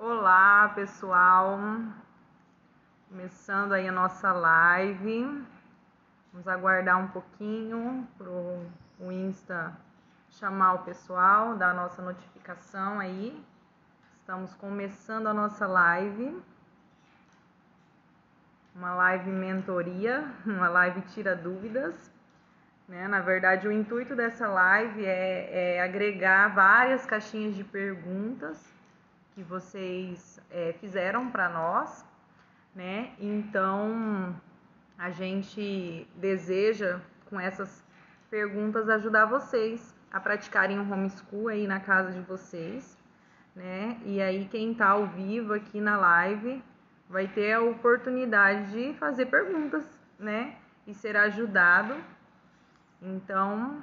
Olá, pessoal. Começando aí a nossa live. Vamos aguardar um pouquinho pro o Insta chamar o pessoal, dar a nossa notificação aí. Estamos começando a nossa live. Uma live mentoria, uma live tira dúvidas. Na verdade, o intuito dessa live é agregar várias caixinhas de perguntas que vocês fizeram para nós, né? Então, a gente deseja, com essas perguntas, ajudar vocês a praticarem o homeschool aí na casa de vocês, né? E aí, quem tá ao vivo aqui na live vai ter a oportunidade de fazer perguntas, né? E ser ajudado. Então,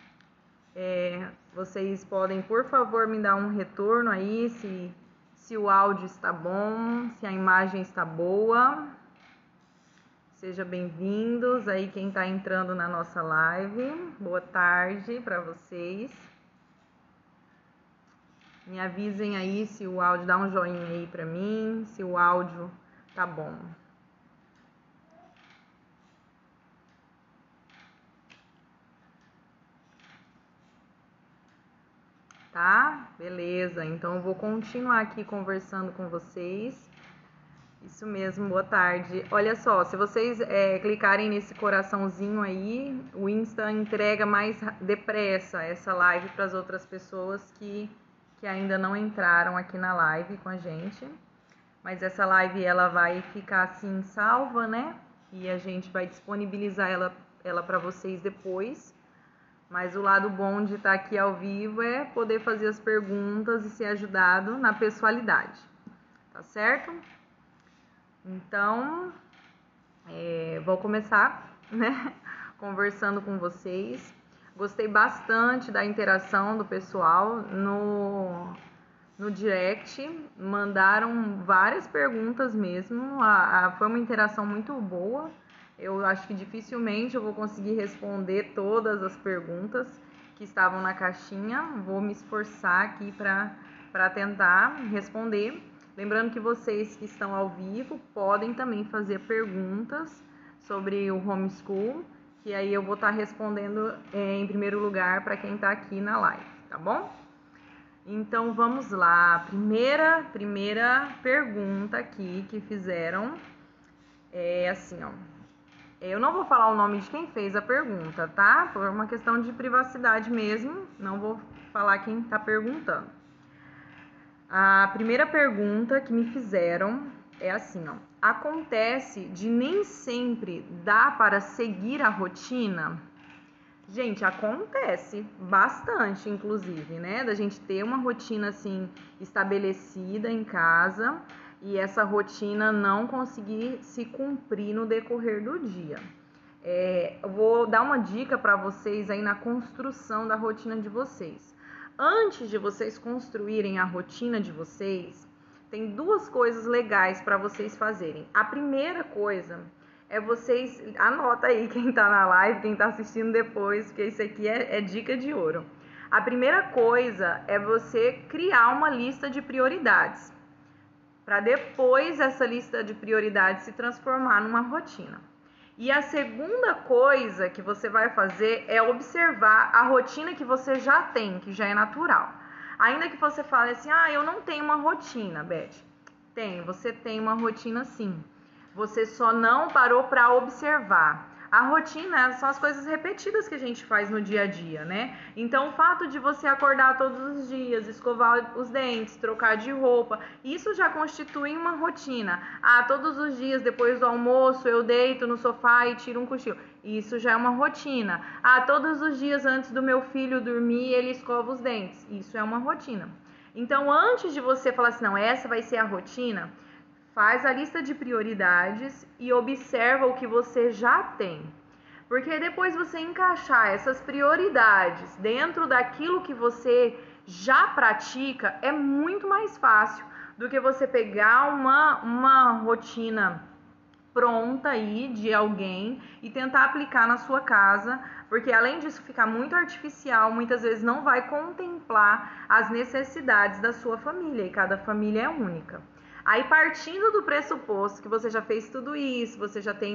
vocês podem, por favor, me dar um retorno aí, se o áudio está bom, se a imagem está boa. Sejam bem-vindos aí quem está entrando na nossa live. Boa tarde para vocês. Me avisem aí se o áudio, dá um joinha aí para mim, se o áudio tá bom. Tá? Beleza, então eu vou continuar aqui conversando com vocês. Isso mesmo, boa tarde. Olha só, se vocês clicarem nesse coraçãozinho aí, o Insta entrega mais depressa essa live para as outras pessoas que ainda não entraram aqui na live com a gente. Mas essa live ela vai ficar assim salva, né? E a gente vai disponibilizar ela para vocês depois. Mas o lado bom de estar aqui ao vivo é poder fazer as perguntas e ser ajudado na pessoalidade, tá certo? Então, vou começar, né, conversando com vocês. Gostei bastante da interação do pessoal no direct, mandaram várias perguntas mesmo, foi uma interação muito boa. Eu acho que dificilmente eu vou conseguir responder todas as perguntas que estavam na caixinha. Vou me esforçar aqui para tentar responder. Lembrando que vocês que estão ao vivo podem também fazer perguntas sobre o homeschool, que aí eu vou estar respondendo em primeiro lugar para quem está aqui na live, tá bom? Então vamos lá. Primeira pergunta aqui que fizeram é assim, ó. Eu não vou falar o nome de quem fez a pergunta, tá? Por uma questão de privacidade mesmo, não vou falar quem está perguntando. A primeira pergunta que me fizeram é assim, ó. Acontece de nem sempre dá para seguir a rotina? Gente, acontece bastante, inclusive, né? Da gente ter uma rotina assim estabelecida em casa e essa rotina não conseguir se cumprir no decorrer do dia. Eu vou dar uma dica para vocês aí na construção da rotina de vocês. Antes de vocês construírem a rotina de vocês, tem duas coisas legais para vocês fazerem. A primeira coisa é vocês, anota aí quem tá na live, quem tá assistindo depois, porque isso aqui é dica de ouro. A primeira coisa é você criar uma lista de prioridades, para depois essa lista de prioridades se transformar numa rotina. E a segunda coisa que você vai fazer é observar a rotina que você já tem, que já é natural. Ainda que você fale assim, eu não tenho uma rotina, Beth. Você tem uma rotina sim. Você só não parou para observar. A rotina são as coisas repetidas que a gente faz no dia a dia, né? Então, o fato de você acordar todos os dias, escovar os dentes, trocar de roupa, isso já constitui uma rotina. Todos os dias, depois do almoço, eu deito no sofá e tiro um cochilo. Isso já é uma rotina. Todos os dias antes do meu filho dormir, ele escova os dentes. Isso é uma rotina. Então, antes de você falar assim, não, essa vai ser a rotina, faz a lista de prioridades e observa o que você já tem. Porque depois você encaixar essas prioridades dentro daquilo que você já pratica é muito mais fácil do que você pegar uma rotina pronta aí de alguém e tentar aplicar na sua casa, porque além disso ficar muito artificial, muitas vezes não vai contemplar as necessidades da sua família, e cada família é única. Aí, partindo do pressuposto que você já fez tudo isso, você já tem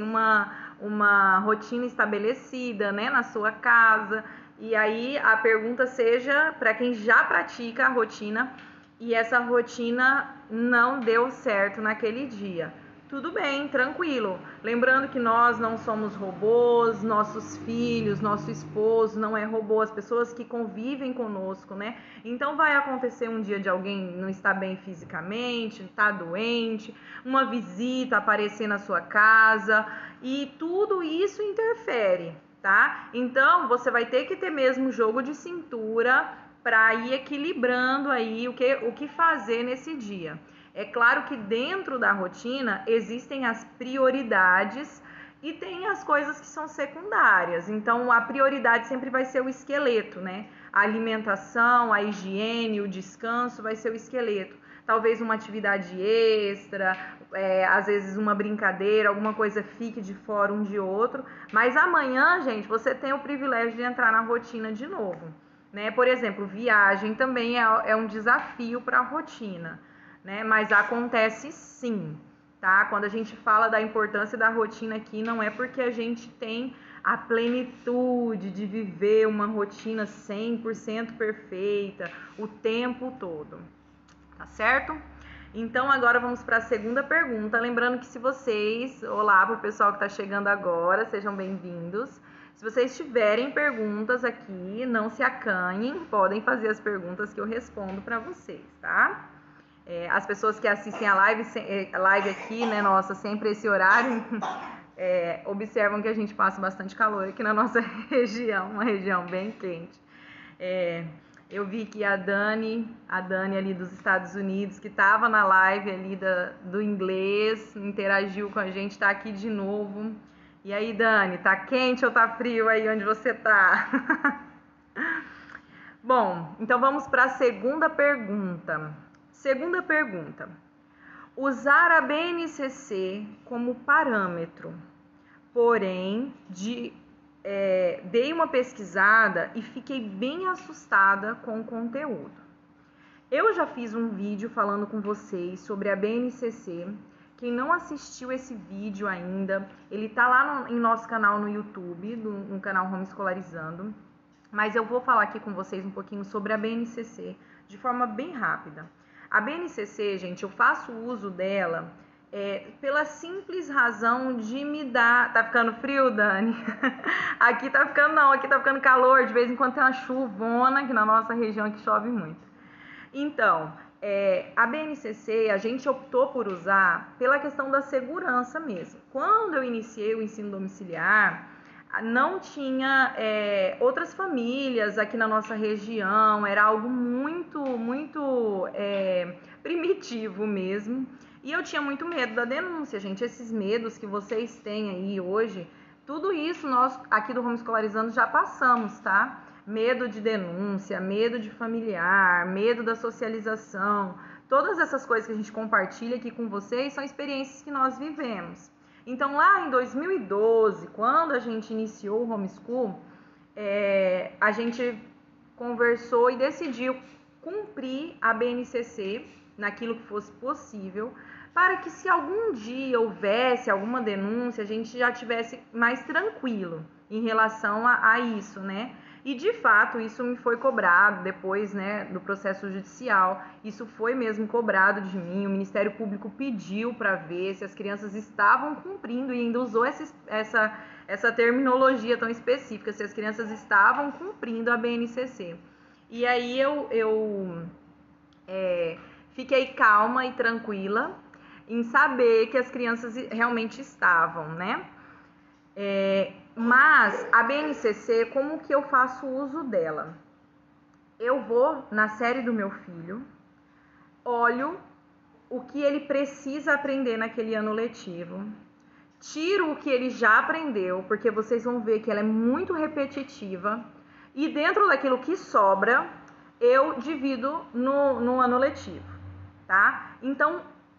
uma rotina estabelecida, né, na sua casa, e aí a pergunta seja para quem já pratica a rotina e essa rotina não deu certo naquele dia. Tudo bem, tranquilo. Lembrando que nós não somos robôs, nossos filhos, nosso esposo não é robô, as pessoas que convivem conosco, né? Então vai acontecer um dia de alguém não estar bem fisicamente, estar doente, uma visita aparecer na sua casa e tudo isso interfere, tá? Então você vai ter que ter mesmo jogo de cintura para ir equilibrando aí o que fazer nesse dia. É claro que dentro da rotina existem as prioridades e tem as coisas que são secundárias. Então a prioridade sempre vai ser o esqueleto, né? A alimentação, a higiene, o descanso vai ser o esqueleto. Talvez uma atividade extra, às vezes uma brincadeira, alguma coisa fique de fora um de outro. Mas amanhã, gente, você tem o privilégio de entrar na rotina de novo, né? Por exemplo, viagem também é um desafio para a rotina, né? Mas acontece sim, tá? Quando a gente fala da importância da rotina aqui, não é porque a gente tem a plenitude de viver uma rotina 100% perfeita o tempo todo, tá certo? Então agora vamos para a segunda pergunta, lembrando que se vocês, olá para o pessoal que está chegando agora, sejam bem-vindos. Se vocês tiverem perguntas aqui, não se acanhem, podem fazer as perguntas que eu respondo para vocês, tá? As pessoas que assistem a live aqui, né, nossa, sempre esse horário, observam que a gente passa bastante calor aqui na nossa região, uma região bem quente. Eu vi que a Dani ali dos Estados Unidos, que estava na live ali do inglês, interagiu com a gente, está aqui de novo. E aí, Dani, tá quente ou tá frio aí onde você tá? Bom, então vamos para a segunda pergunta. Segunda pergunta. Usar a BNCC como parâmetro, porém, dei uma pesquisada e fiquei bem assustada com o conteúdo. Eu já fiz um vídeo falando com vocês sobre a BNCC. Quem não assistiu esse vídeo ainda, ele tá lá em nosso canal no YouTube, no canal Home Escolarizando. Mas eu vou falar aqui com vocês um pouquinho sobre a BNCC, de forma bem rápida. A BNCC, gente, eu faço uso dela pela simples razão de me dar... Tá ficando frio, Dani? Aqui tá ficando não, aqui tá ficando calor. De vez em quando tem uma chuvona, que na nossa região aqui chove muito. Então, a BNCC a gente optou por usar pela questão da segurança mesmo. Quando eu iniciei o ensino domiciliar, não tinha outras famílias aqui na nossa região, era algo muito, muito primitivo mesmo. E eu tinha muito medo da denúncia, gente. Esses medos que vocês têm aí hoje, tudo isso nós aqui do Home Escolarizando já passamos, tá? Medo de denúncia, medo de familiar, medo da socialização. Todas essas coisas que a gente compartilha aqui com vocês são experiências que nós vivemos. Então, lá em 2012, quando a gente iniciou o homeschool, a gente conversou e decidiu cumprir a BNCC naquilo que fosse possível, para que se algum dia houvesse alguma denúncia, a gente já tivesse mais tranquilo em relação a isso, né? E, de fato, isso me foi cobrado depois, né, do processo judicial. Isso foi mesmo cobrado de mim. O Ministério Público pediu para ver se as crianças estavam cumprindo e ainda usou essa terminologia tão específica, se as crianças estavam cumprindo a BNCC. E aí eu fiquei calma e tranquila em saber que as crianças realmente estavam, né? Mas a BNCC, como que eu faço uso dela? Eu vou na série do meu filho, olho o que ele precisa aprender naquele ano letivo, tiro o que ele já aprendeu, porque vocês vão ver que ela é muito repetitiva, e dentro daquilo que sobra, eu divido no ano letivo, tá? Então,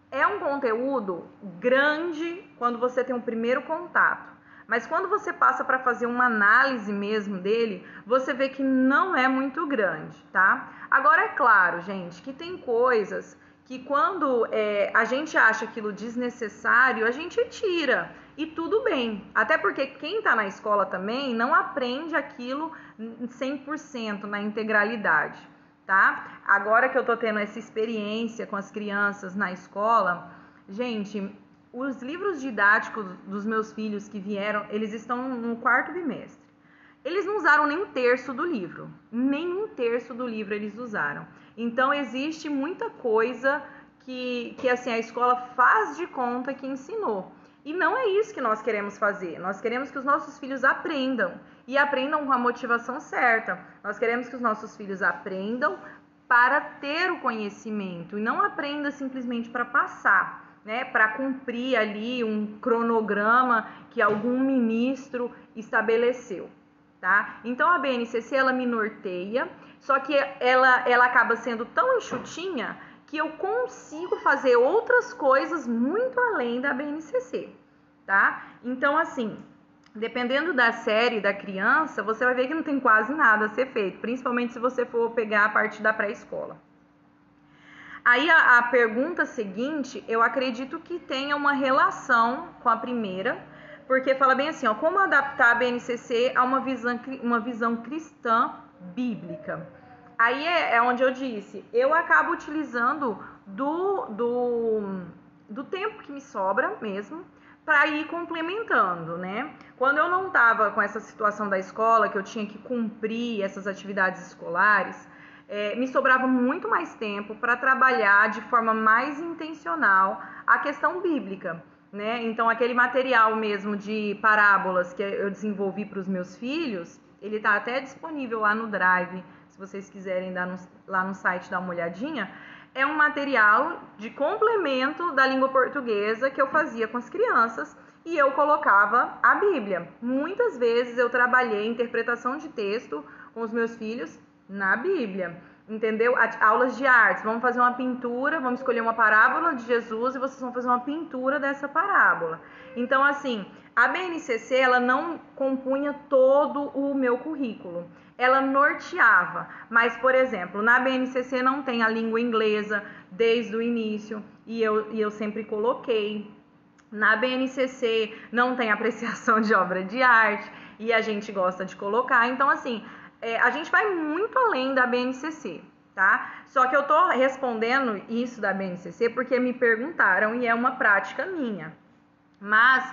é um conteúdo grande quando você tem um primeiro contato. Mas quando você passa para fazer uma análise mesmo dele, você vê que não é muito grande, tá? Agora, é claro, gente, que tem coisas que quando a gente acha aquilo desnecessário, a gente tira. E tudo bem. Até porque quem está na escola também não aprende aquilo 100% na integralidade, tá? Agora que eu tô tendo essa experiência com as crianças na escola, gente, os livros didáticos dos meus filhos que vieram, eles estão no 4º bimestre. Eles não usaram nem um terço do livro. Nem um terço do livro eles usaram. Então, existe muita coisa que assim, a escola faz de conta que ensinou. E não é isso que nós queremos fazer. Nós queremos que os nossos filhos aprendam. E aprendam com a motivação certa. Nós queremos que os nossos filhos aprendam para ter o conhecimento. E não aprenda simplesmente para passar, né? Para cumprir ali um cronograma que algum ministro estabeleceu. Tá? Então a BNCC ela me norteia, só que ela acaba sendo tão enxutinha que eu consigo fazer outras coisas muito além da BNCC, tá? Então assim, dependendo da série da criança, você vai ver que não tem quase nada a ser feito, principalmente se você for pegar a parte da pré-escola. Aí a pergunta seguinte, eu acredito que tenha uma relação com a primeira, porque fala bem assim, ó, como adaptar a BNCC a uma visão cristã bíblica. Aí é onde eu disse, eu acabo utilizando do tempo que me sobra mesmo, para ir complementando, né? Quando eu não estava com essa situação da escola, que eu tinha que cumprir essas atividades escolares, me sobrava muito mais tempo para trabalhar de forma mais intencional a questão bíblica, né? Então, aquele material mesmo de parábolas que eu desenvolvi para os meus filhos, ele está até disponível lá no Drive, se vocês quiserem lá no site dar uma olhadinha. É um material de complemento da língua portuguesa que eu fazia com as crianças e eu colocava a Bíblia. Muitas vezes eu trabalhei interpretação de texto com os meus filhos na Bíblia, entendeu? Aulas de artes, vamos fazer uma pintura, vamos escolher uma parábola de Jesus e vocês vão fazer uma pintura dessa parábola. Então, assim, a BNCC, ela não compunha todo o meu currículo, ela norteava, mas, por exemplo, na BNCC não tem a língua inglesa desde o início e eu sempre coloquei. Na BNCC não tem apreciação de obra de arte e a gente gosta de colocar, então, assim, a gente vai muito além da BNCC, tá? Só que eu tô respondendo isso da BNCC porque me perguntaram e é uma prática minha. Mas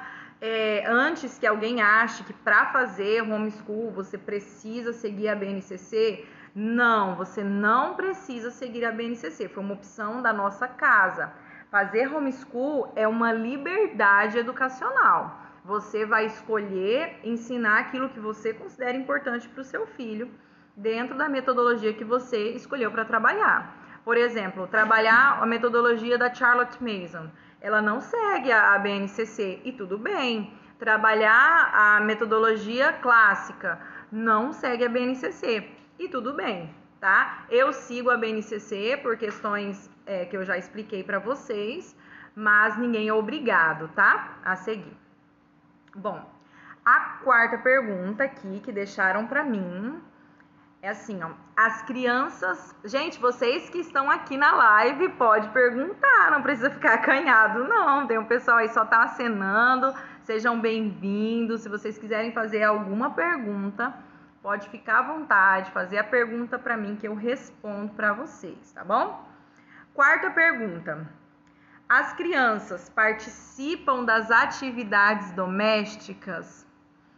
antes que alguém ache que para fazer homeschool você precisa seguir a BNCC, não, você não precisa seguir a BNCC, foi uma opção da nossa casa. Fazer homeschool é uma liberdade educacional. Você vai escolher ensinar aquilo que você considera importante para o seu filho dentro da metodologia que você escolheu para trabalhar. Por exemplo, trabalhar a metodologia da Charlotte Mason. Ela não segue a BNCC e tudo bem. Trabalhar a metodologia clássica não segue a BNCC e tudo bem, tá? Eu sigo a BNCC por questões que eu já expliquei para vocês, mas ninguém é obrigado, tá? A seguir. Bom, a 4ª pergunta aqui que deixaram para mim é assim, ó, as crianças... Gente, vocês que estão aqui na live, pode perguntar, não precisa ficar acanhado, não. Tem um pessoal aí só tá acenando, sejam bem-vindos. Se vocês quiserem fazer alguma pergunta, pode ficar à vontade, fazer a pergunta para mim que eu respondo para vocês, tá bom? 4ª pergunta. As crianças participam das atividades domésticas?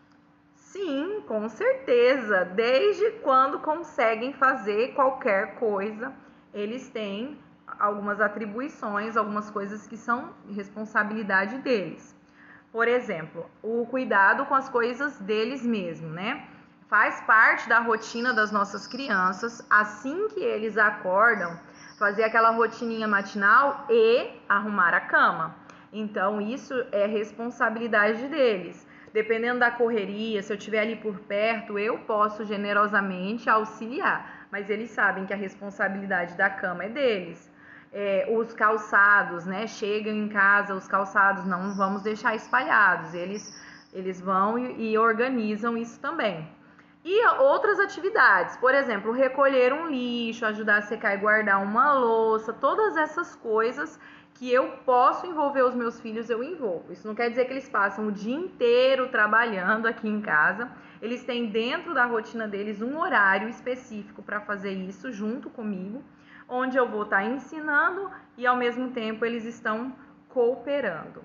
Sim, com certeza. Desde quando conseguem fazer qualquer coisa, eles têm algumas atribuições, algumas coisas que são responsabilidade deles. Por exemplo, o cuidado com as coisas deles mesmos, né? Faz parte da rotina das nossas crianças, assim que eles acordam, fazer aquela rotininha matinal e arrumar a cama. Então, isso é responsabilidade deles. Dependendo da correria, se eu estiver ali por perto, eu posso generosamente auxiliar. Mas eles sabem que a responsabilidade da cama é deles. os calçados, né? Chegam em casa, os calçados não vamos deixar espalhados, eles vão e organizam isso também. E outras atividades, por exemplo, recolher um lixo, ajudar a secar e guardar uma louça, todas essas coisas que eu posso envolver os meus filhos, eu envolvo. Isso não quer dizer que eles passam o dia inteiro trabalhando aqui em casa. Eles têm dentro da rotina deles um horário específico para fazer isso junto comigo, onde eu vou estar ensinando e ao mesmo tempo eles estão cooperando.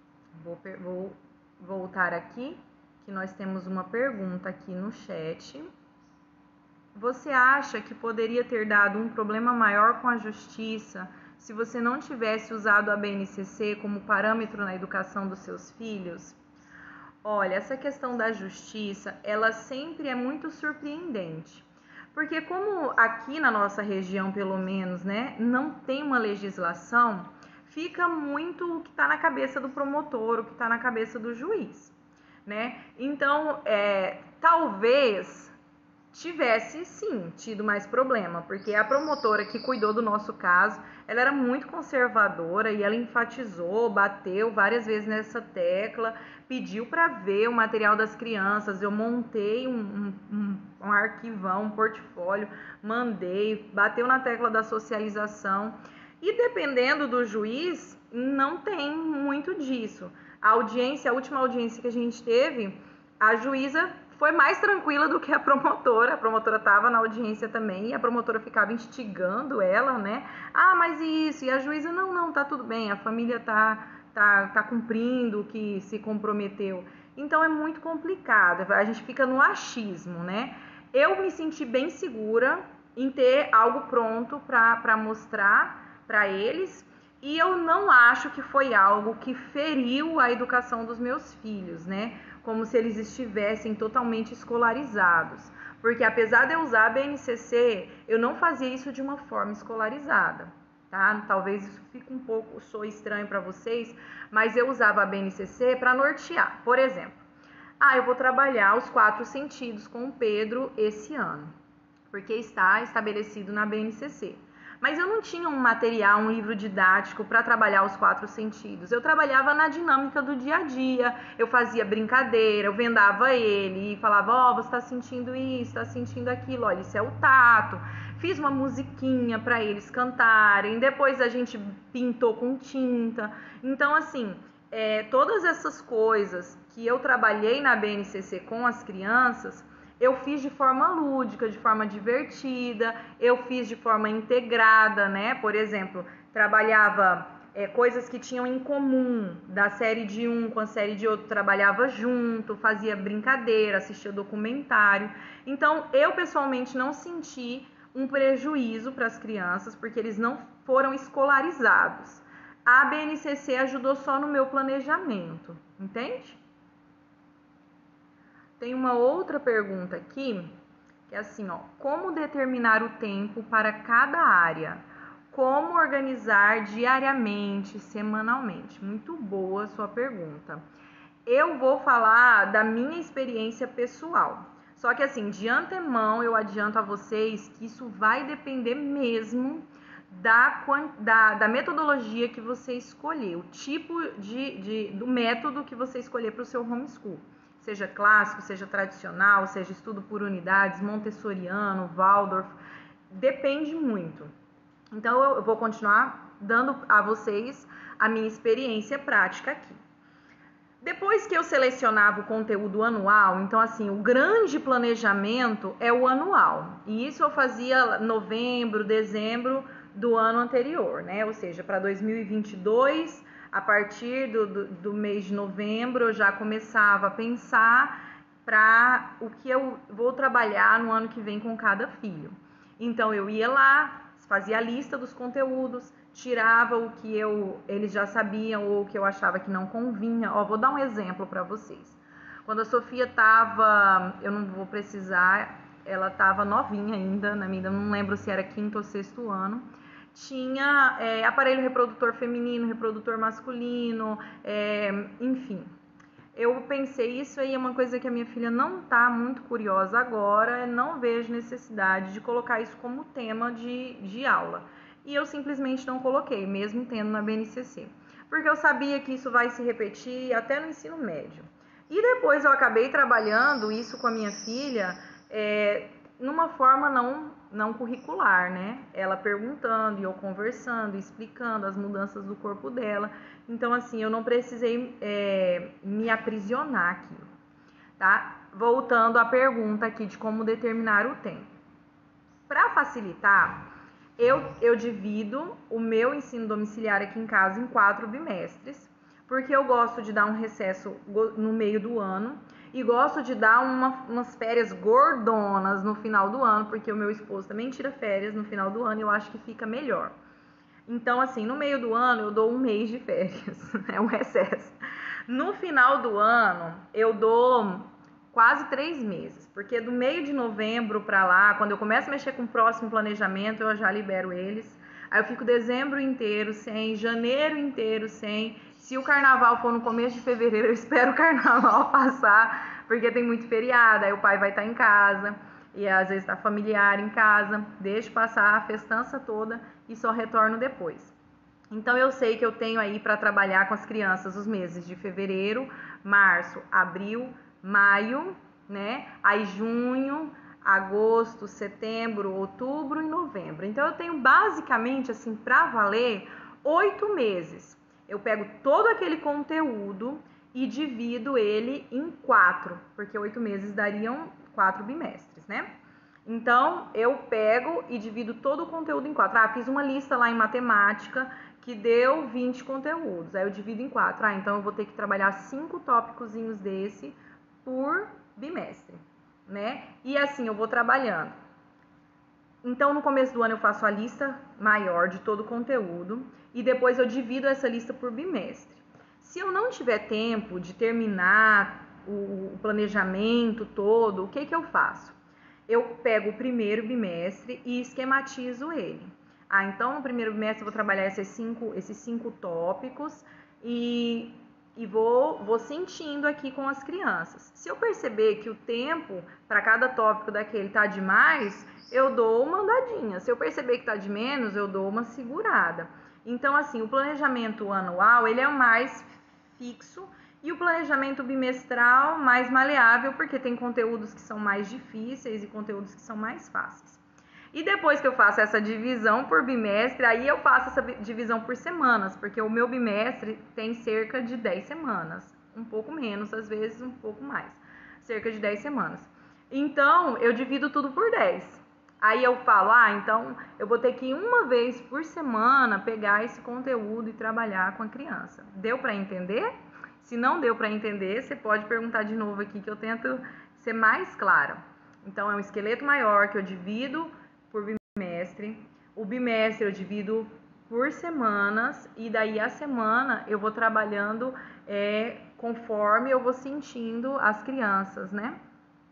Vou voltar aqui, que nós temos uma pergunta aqui no chat. Você acha que poderia ter dado um problema maior com a justiça se você não tivesse usado a BNCC como parâmetro na educação dos seus filhos? Olha, essa questão da justiça, ela sempre é muito surpreendente. Porque como aqui na nossa região, pelo menos, né, não tem uma legislação, fica muito o que está na cabeça do promotor, o que está na cabeça do juiz, né? Então, talvez tivesse sim tido mais problema, porque a promotora que cuidou do nosso caso, ela era muito conservadora e ela enfatizou, bateu várias vezes nessa tecla, pediu para ver o material das crianças. Eu montei um arquivão, um portfólio, mandei, bateu na tecla da socialização e dependendo do juiz, não tem muito disso. A última audiência que a gente teve, a juíza foi mais tranquila do que a promotora estava na audiência também, e a promotora ficava instigando ela, né? Ah, mas isso, e a juíza, não, tá tudo bem, a família tá cumprindo o que se comprometeu. Então é muito complicado, a gente fica no achismo, né? Eu me senti bem segura em ter algo pronto para mostrar para eles, e eu não acho que foi algo que feriu a educação dos meus filhos, né? Como se eles estivessem totalmente escolarizados. Porque apesar de eu usar a BNCC, eu não fazia isso de uma forma escolarizada, tá? Talvez isso fique um pouco estranho para vocês, mas eu usava a BNCC para nortear. Por exemplo, eu vou trabalhar os 4 sentidos com o Pedro esse ano, porque está estabelecido na BNCC. Mas eu não tinha um material, um livro didático para trabalhar os 4 sentidos. Eu trabalhava na dinâmica do dia a dia, eu fazia brincadeira, eu vendava ele e falava, você está sentindo isso, está sentindo aquilo, olha, isso é o tato. Fiz uma musiquinha para eles cantarem, depois a gente pintou com tinta. Então, assim, todas essas coisas que eu trabalhei na BNCC com as crianças, eu fiz de forma lúdica, de forma divertida, eu fiz de forma integrada, né? Por exemplo, trabalhava coisas que tinham em comum, da série de um com a série de outro, trabalhava junto, fazia brincadeira, assistia documentário. Então, eu pessoalmente não senti um prejuízo para as crianças, porque eles não foram escolarizados. A BNCC ajudou só no meu planejamento, entende? Tem uma outra pergunta aqui, que é assim, como determinar o tempo para cada área? Como organizar diariamente, semanalmente? Muito boa a sua pergunta. Eu vou falar da minha experiência pessoal. Só que assim, de antemão eu adianto a vocês que isso vai depender mesmo da metodologia que você escolher, o tipo do método que você escolher para o seu homeschool. Seja clássico, seja tradicional, seja estudo por unidades, montessoriano, Waldorf, depende muito. Então, eu vou continuar dando a vocês a minha experiência prática aqui. Depois que eu selecionava o conteúdo anual, então assim, o grande planejamento é o anual. E isso eu fazia novembro, dezembro do ano anterior, né? Ou seja, para 2022... A partir do mês de novembro, eu já começava a pensar para o que eu vou trabalhar no ano que vem com cada filho. Então, eu ia lá, fazia a lista dos conteúdos, tirava o que eles já sabiam ou o que eu achava que não convinha. Vou dar um exemplo para vocês. Quando a Sofia estava, eu não vou precisar, ela estava novinha ainda, não lembro se era 5º ou 6º ano. Tinha aparelho reprodutor feminino, reprodutor masculino, enfim. Eu pensei, isso aí é uma coisa que a minha filha não está muito curiosa agora, não vejo necessidade de colocar isso como tema de aula. e eu simplesmente não coloquei, mesmo tendo na BNCC. Porque eu sabia que isso vai se repetir até no ensino médio. E depois eu acabei trabalhando isso com a minha filha numa forma não curricular, né? Ela perguntando e eu conversando, explicando as mudanças do corpo dela. Então, assim, eu não precisei me aprisionar aqui, tá? Voltando à pergunta aqui de como determinar o tempo. Para facilitar, eu divido o meu ensino domiciliar aqui em casa em 4 bimestres, porque eu gosto de dar um recesso no meio do ano e gosto de dar umas férias gordonas no final do ano, porque o meu esposo também tira férias no final do ano e eu acho que fica melhor. Então, assim, no meio do ano eu dou um mês de férias, é um recesso. No final do ano eu dou quase 3 meses, porque do meio de novembro para lá, quando eu começo a mexer com o próximo planejamento, eu já libero eles. Aí eu fico dezembro inteiro sem, janeiro inteiro sem. Se o carnaval for no começo de fevereiro, eu espero o carnaval passar, porque tem muito feriado, aí o pai vai estar em casa, e às vezes está familiar em casa, deixo passar a festança toda e só retorno depois. Então eu sei que eu tenho aí para trabalhar com as crianças os meses de fevereiro, março, abril, maio, né? Aí junho, agosto, setembro, outubro e novembro. Então eu tenho basicamente assim para valer 8 meses. Eu pego todo aquele conteúdo e divido ele em 4, porque 8 meses dariam 4 bimestres, né? Então eu pego e divido todo o conteúdo em 4. Fiz uma lista lá em matemática que deu 20 conteúdos. Aí eu divido em 4. Então eu vou ter que trabalhar 5 tópicozinhos desse por bimestre, né? E assim eu vou trabalhando. Então no começo do ano eu faço a lista maior de todo o conteúdo e depois eu divido essa lista por bimestre. Se eu não tiver tempo de terminar o planejamento todo, o que eu faço? Eu pego o primeiro bimestre e esquematizo ele. Então no primeiro bimestre eu vou trabalhar esses cinco tópicos e vou sentindo aqui com as crianças. Se eu perceber que o tempo para cada tópico daquele tá demais, eu dou uma andadinha. Se eu perceber que tá de menos, eu dou uma segurada. Então, assim, o planejamento anual, ele é o mais fixo e o planejamento bimestral mais maleável, porque tem conteúdos que são mais difíceis e conteúdos que são mais fáceis. E depois que eu faço essa divisão por bimestre, aí eu faço essa divisão por semanas, porque o meu bimestre tem cerca de 10 semanas, um pouco menos, às vezes um pouco mais, cerca de 10 semanas. Então, eu divido tudo por 10. Aí eu falo, então eu vou ter que ir uma vez por semana pegar esse conteúdo e trabalhar com a criança. Deu para entender? Se não deu para entender, você pode perguntar de novo aqui que eu tento ser mais clara. Então, é um esqueleto maior que eu divido por bimestre. O bimestre eu divido por semanas e daí a semana eu vou trabalhando conforme eu vou sentindo as crianças, né?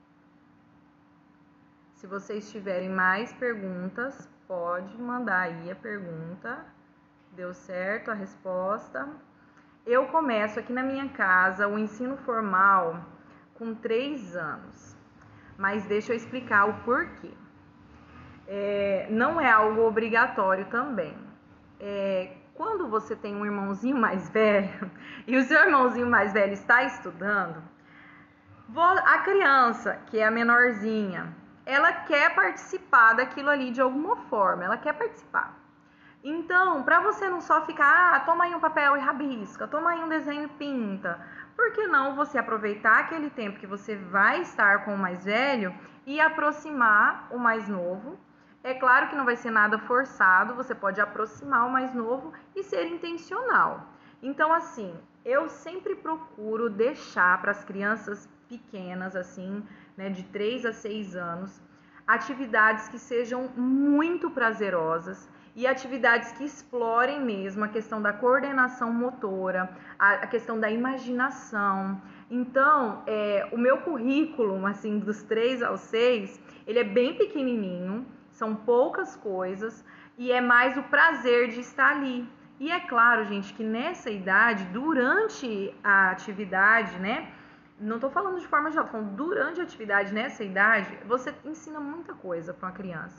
Se vocês tiverem mais perguntas, pode mandar aí a pergunta. Deu certo a resposta? Eu começo aqui na minha casa o ensino formal com 3 anos, mas deixa eu explicar o porquê. Não é algo obrigatório também. Quando você tem um irmãozinho mais velho e o seu irmãozinho mais velho está estudando, a criança, que é a menorzinha, ela quer participar daquilo ali de alguma forma, ela quer participar. Então, para você não só ficar, toma aí um papel e rabisca, toma aí um desenho e pinta, por que não você aproveitar aquele tempo que você vai estar com o mais velho e aproximar o mais novo? É claro que não vai ser nada forçado, você pode aproximar o mais novo e ser intencional. Então, assim, eu sempre procuro deixar para as crianças pequenas, assim, né, de 3 a 6 anos, atividades que sejam muito prazerosas e atividades que explorem mesmo a questão da coordenação motora, a questão da imaginação. Então, o meu currículo, assim, dos 3 aos 6, ele é bem pequenininho, são poucas coisas e é mais o prazer de estar ali. E é claro, gente, que nessa idade, durante a atividade, né? Não estou falando de forma geral, estou falando durante a atividade nessa idade, você ensina muita coisa para uma criança.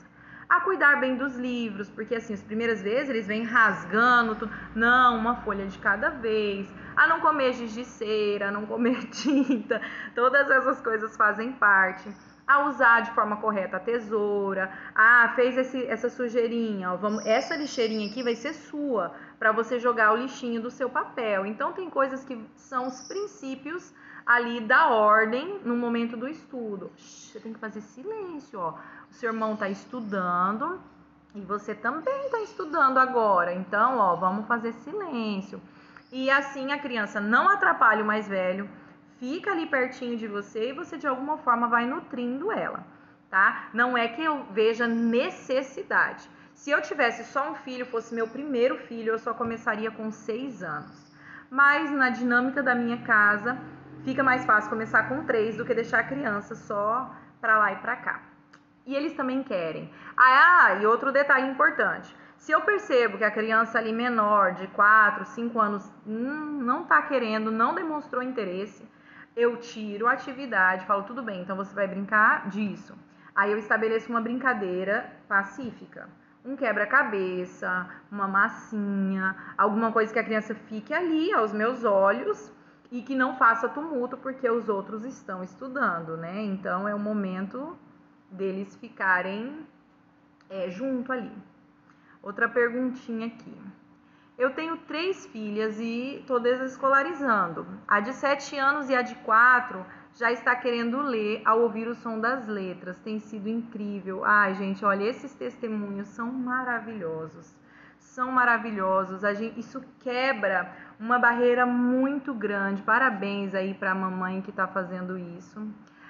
A cuidar bem dos livros, porque assim, as primeiras vezes eles vêm rasgando tudo. Não, uma folha de cada vez. A não comer giz de cera, a não comer tinta. Todas essas coisas fazem parte. A usar de forma correta a tesoura. Ah, fez essa sujeirinha, ó, essa lixeirinha aqui vai ser sua, para você jogar o lixinho do seu papel. Então tem coisas que são os princípios ali da ordem no momento do estudo. Você tem que fazer silêncio, ó. O seu irmão está estudando e você também está estudando agora. Então, ó, vamos fazer silêncio. E assim a criança não atrapalha o mais velho, fica ali pertinho de você e você de alguma forma vai nutrindo ela, tá? Não é que eu veja necessidade. Se eu tivesse só um filho, fosse meu primeiro filho, eu só começaria com 6 anos. Mas na dinâmica da minha casa, fica mais fácil começar com 3 do que deixar a criança só pra lá e pra cá. E eles também querem. E outro detalhe importante. Se eu percebo que a criança ali menor, de 4, 5 anos, não tá querendo, não demonstrou interesse, eu tiro a atividade, falo, tudo bem, então você vai brincar disso. Aí eu estabeleço uma brincadeira pacífica. Um quebra-cabeça, uma massinha, alguma coisa que a criança fique ali aos meus olhos e que não faça tumulto porque os outros estão estudando, né? Então é o momento deles ficarem junto ali. Outra perguntinha aqui. Eu tenho 3 filhas e tô desescolarizando. A de 7 anos e a de 4 já está querendo ler ao ouvir o som das letras. Tem sido incrível. Ai, gente, olha, esses testemunhos são maravilhosos. São maravilhosos. Isso quebra uma barreira muito grande. Parabéns aí para a mamãe que está fazendo isso.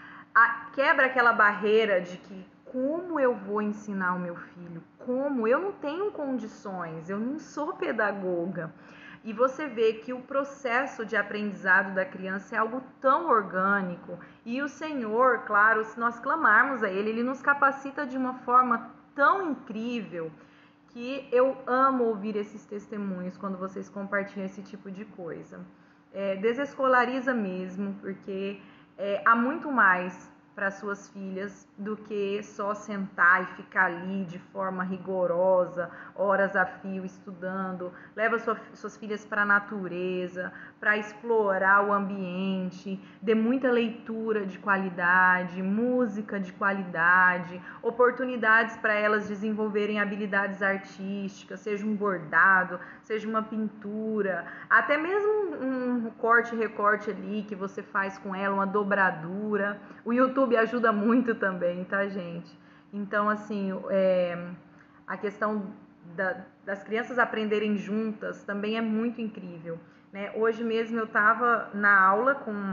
Quebra aquela barreira de que como eu vou ensinar o meu filho? Como? Eu não tenho condições, eu não sou pedagoga. E você vê que o processo de aprendizado da criança é algo tão orgânico. E o Senhor, claro, se nós clamarmos a Ele, Ele nos capacita de uma forma tão incrível que eu amo ouvir esses testemunhos quando vocês compartilham esse tipo de coisa. Desescolariza mesmo, porque há muito mais para suas filhas do que só sentar e ficar ali de forma rigorosa, horas a fio estudando. Leva suas filhas para a natureza, para explorar o ambiente, dê muita leitura de qualidade, música de qualidade, oportunidades para elas desenvolverem habilidades artísticas, seja um bordado, seja uma pintura, até mesmo um corte e recorte ali que você faz com ela, uma dobradura. O YouTube ajuda muito também, tá, gente? Então, assim, a questão das crianças aprenderem juntas também é muito incrível, né? Hoje mesmo eu estava na aula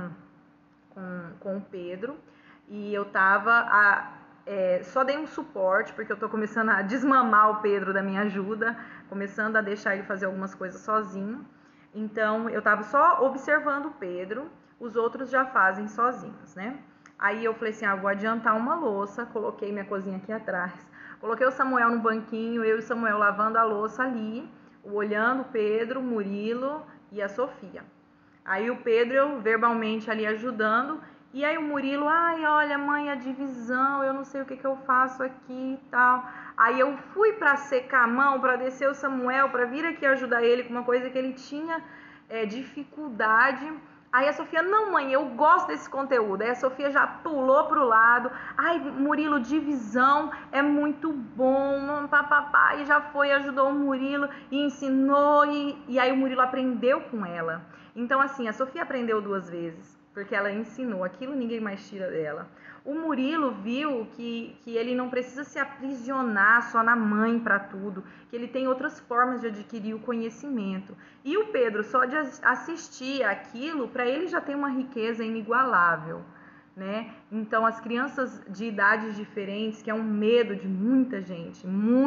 com o Pedro e eu estava só dei um suporte, porque eu estou começando a desmamar o Pedro da minha ajuda, começando a deixar ele fazer algumas coisas sozinho. Então, eu estava só observando o Pedro, os outros já fazem sozinhos, né? Aí eu falei assim, vou adiantar uma louça, coloquei minha cozinha aqui atrás, coloquei o Samuel no banquinho, eu e o Samuel lavando a louça ali, olhando o Pedro, o Murilo e a Sofia. Aí o Pedro, eu verbalmente ali ajudando, e aí o Murilo, olha mãe, a divisão, eu não sei o que eu faço aqui e tal. Aí eu fui para secar a mão, para descer o Samuel, para vir aqui ajudar ele com uma coisa que ele tinha dificuldade. Aí a Sofia, não mãe, eu gosto desse conteúdo. Aí a Sofia já pulou pro lado. Murilo, divisão é muito bom, papapá. E já foi, ajudou o Murilo e ensinou. E aí o Murilo aprendeu com ela. Então assim, a Sofia aprendeu 2 vezes, porque ela ensinou. Aquilo ninguém mais tira dela. O Murilo viu que ele não precisa se aprisionar só na mãe para tudo, que ele tem outras formas de adquirir o conhecimento. E o Pedro, só de assistir aquilo, para ele já tem uma riqueza inigualável, né? Então, as crianças de idades diferentes, que é um medo de muita gente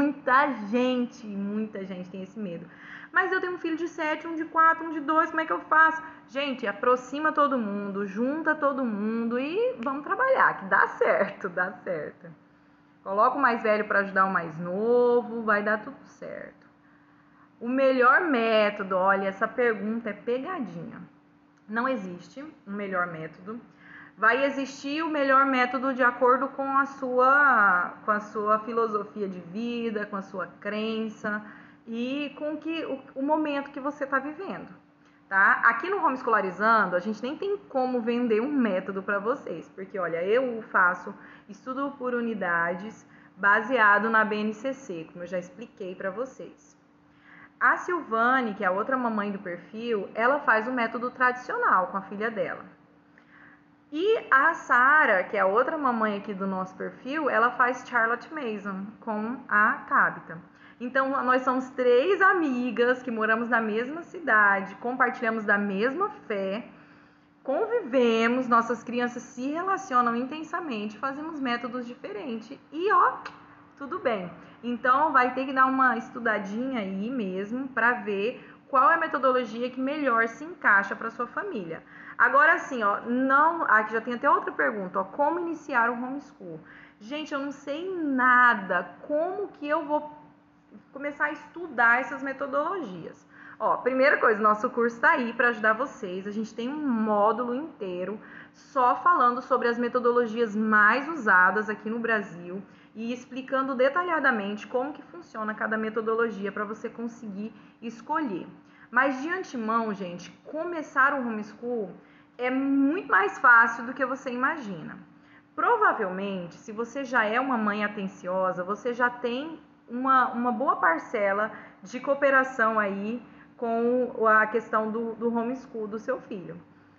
tem esse medo. Mas eu tenho um filho de 7, um de 4, um de 2, como é que eu faço? Gente, aproxima todo mundo, junta todo mundo e vamos trabalhar, que dá certo, dá certo. Coloca o mais velho para ajudar o mais novo, vai dar tudo certo. O melhor método, olha, essa pergunta é pegadinha. Não existe um melhor método. Vai existir o melhor método de acordo com a sua filosofia de vida, com a sua crença e com o momento que você está vivendo. Tá? Aqui no Homescolarizando, a gente nem tem como vender um método para vocês, porque olha, eu faço estudo por unidades baseado na BNCC, como eu já expliquei para vocês. A Silvane, que é a outra mamãe do perfil, ela faz o método tradicional com a filha dela. E a Sara, que é a outra mamãe aqui do nosso perfil, ela faz Charlotte Mason com a Tabitha. Então, nós somos 3 amigas que moramos na mesma cidade, compartilhamos da mesma fé, convivemos, nossas crianças se relacionam intensamente, fazemos métodos diferentes e ó, tudo bem. Então, vai ter que dar uma estudadinha aí mesmo para ver qual é a metodologia que melhor se encaixa para sua família. Agora sim, ó, aqui já tem até outra pergunta, ó, como iniciar o homeschool? Gente, eu não sei nada, como que eu vou começar a estudar essas metodologias? Ó, primeira coisa, nosso curso está aí para ajudar vocês. A gente tem um módulo inteiro só falando sobre as metodologias mais usadas aqui no Brasil e explicando detalhadamente como que funciona cada metodologia para você conseguir escolher. Mas de antemão, gente, começar o homeschool é muito mais fácil do que você imagina. Provavelmente, se você já é uma mãe atenciosa, você já tem uma boa parcela de cooperação aí com a questão do homeschool do seu filho.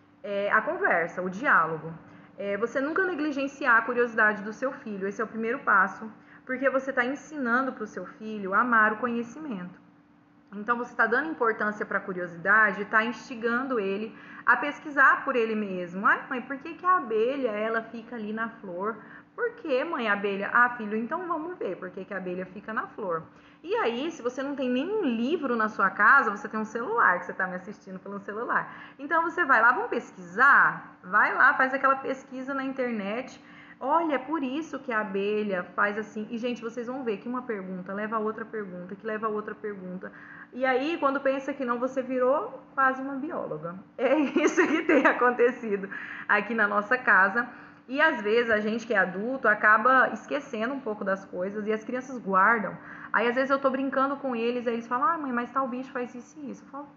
A conversa, o diálogo. Você nunca negligenciar a curiosidade do seu filho, esse é o primeiro passo, porque você está ensinando para o seu filho a amar o conhecimento. Então, você está dando importância para a curiosidade, está instigando ele a pesquisar por ele mesmo. Ai, mãe, por que a abelha ela fica ali na flor? Por que, mãe, a abelha? Ah, filho, então vamos ver por que a abelha fica na flor. E aí, se você não tem nenhum livro na sua casa, você tem um celular, que você está me assistindo pelo celular. Então, você vai lá, vamos pesquisar? Vai lá, faz aquela pesquisa na internet. Olha, é por isso que a abelha faz assim. E, gente, vocês vão ver que uma pergunta leva a outra pergunta, que leva a outra pergunta. E aí, quando pensa que não, você virou quase uma bióloga. É isso que tem acontecido aqui na nossa casa. E, às vezes, a gente que é adulto acaba esquecendo um pouco das coisas e as crianças guardam. Aí, às vezes, eu tô brincando com eles, aí eles falam, ah, mãe, mas tal bicho faz isso e isso. Eu falo,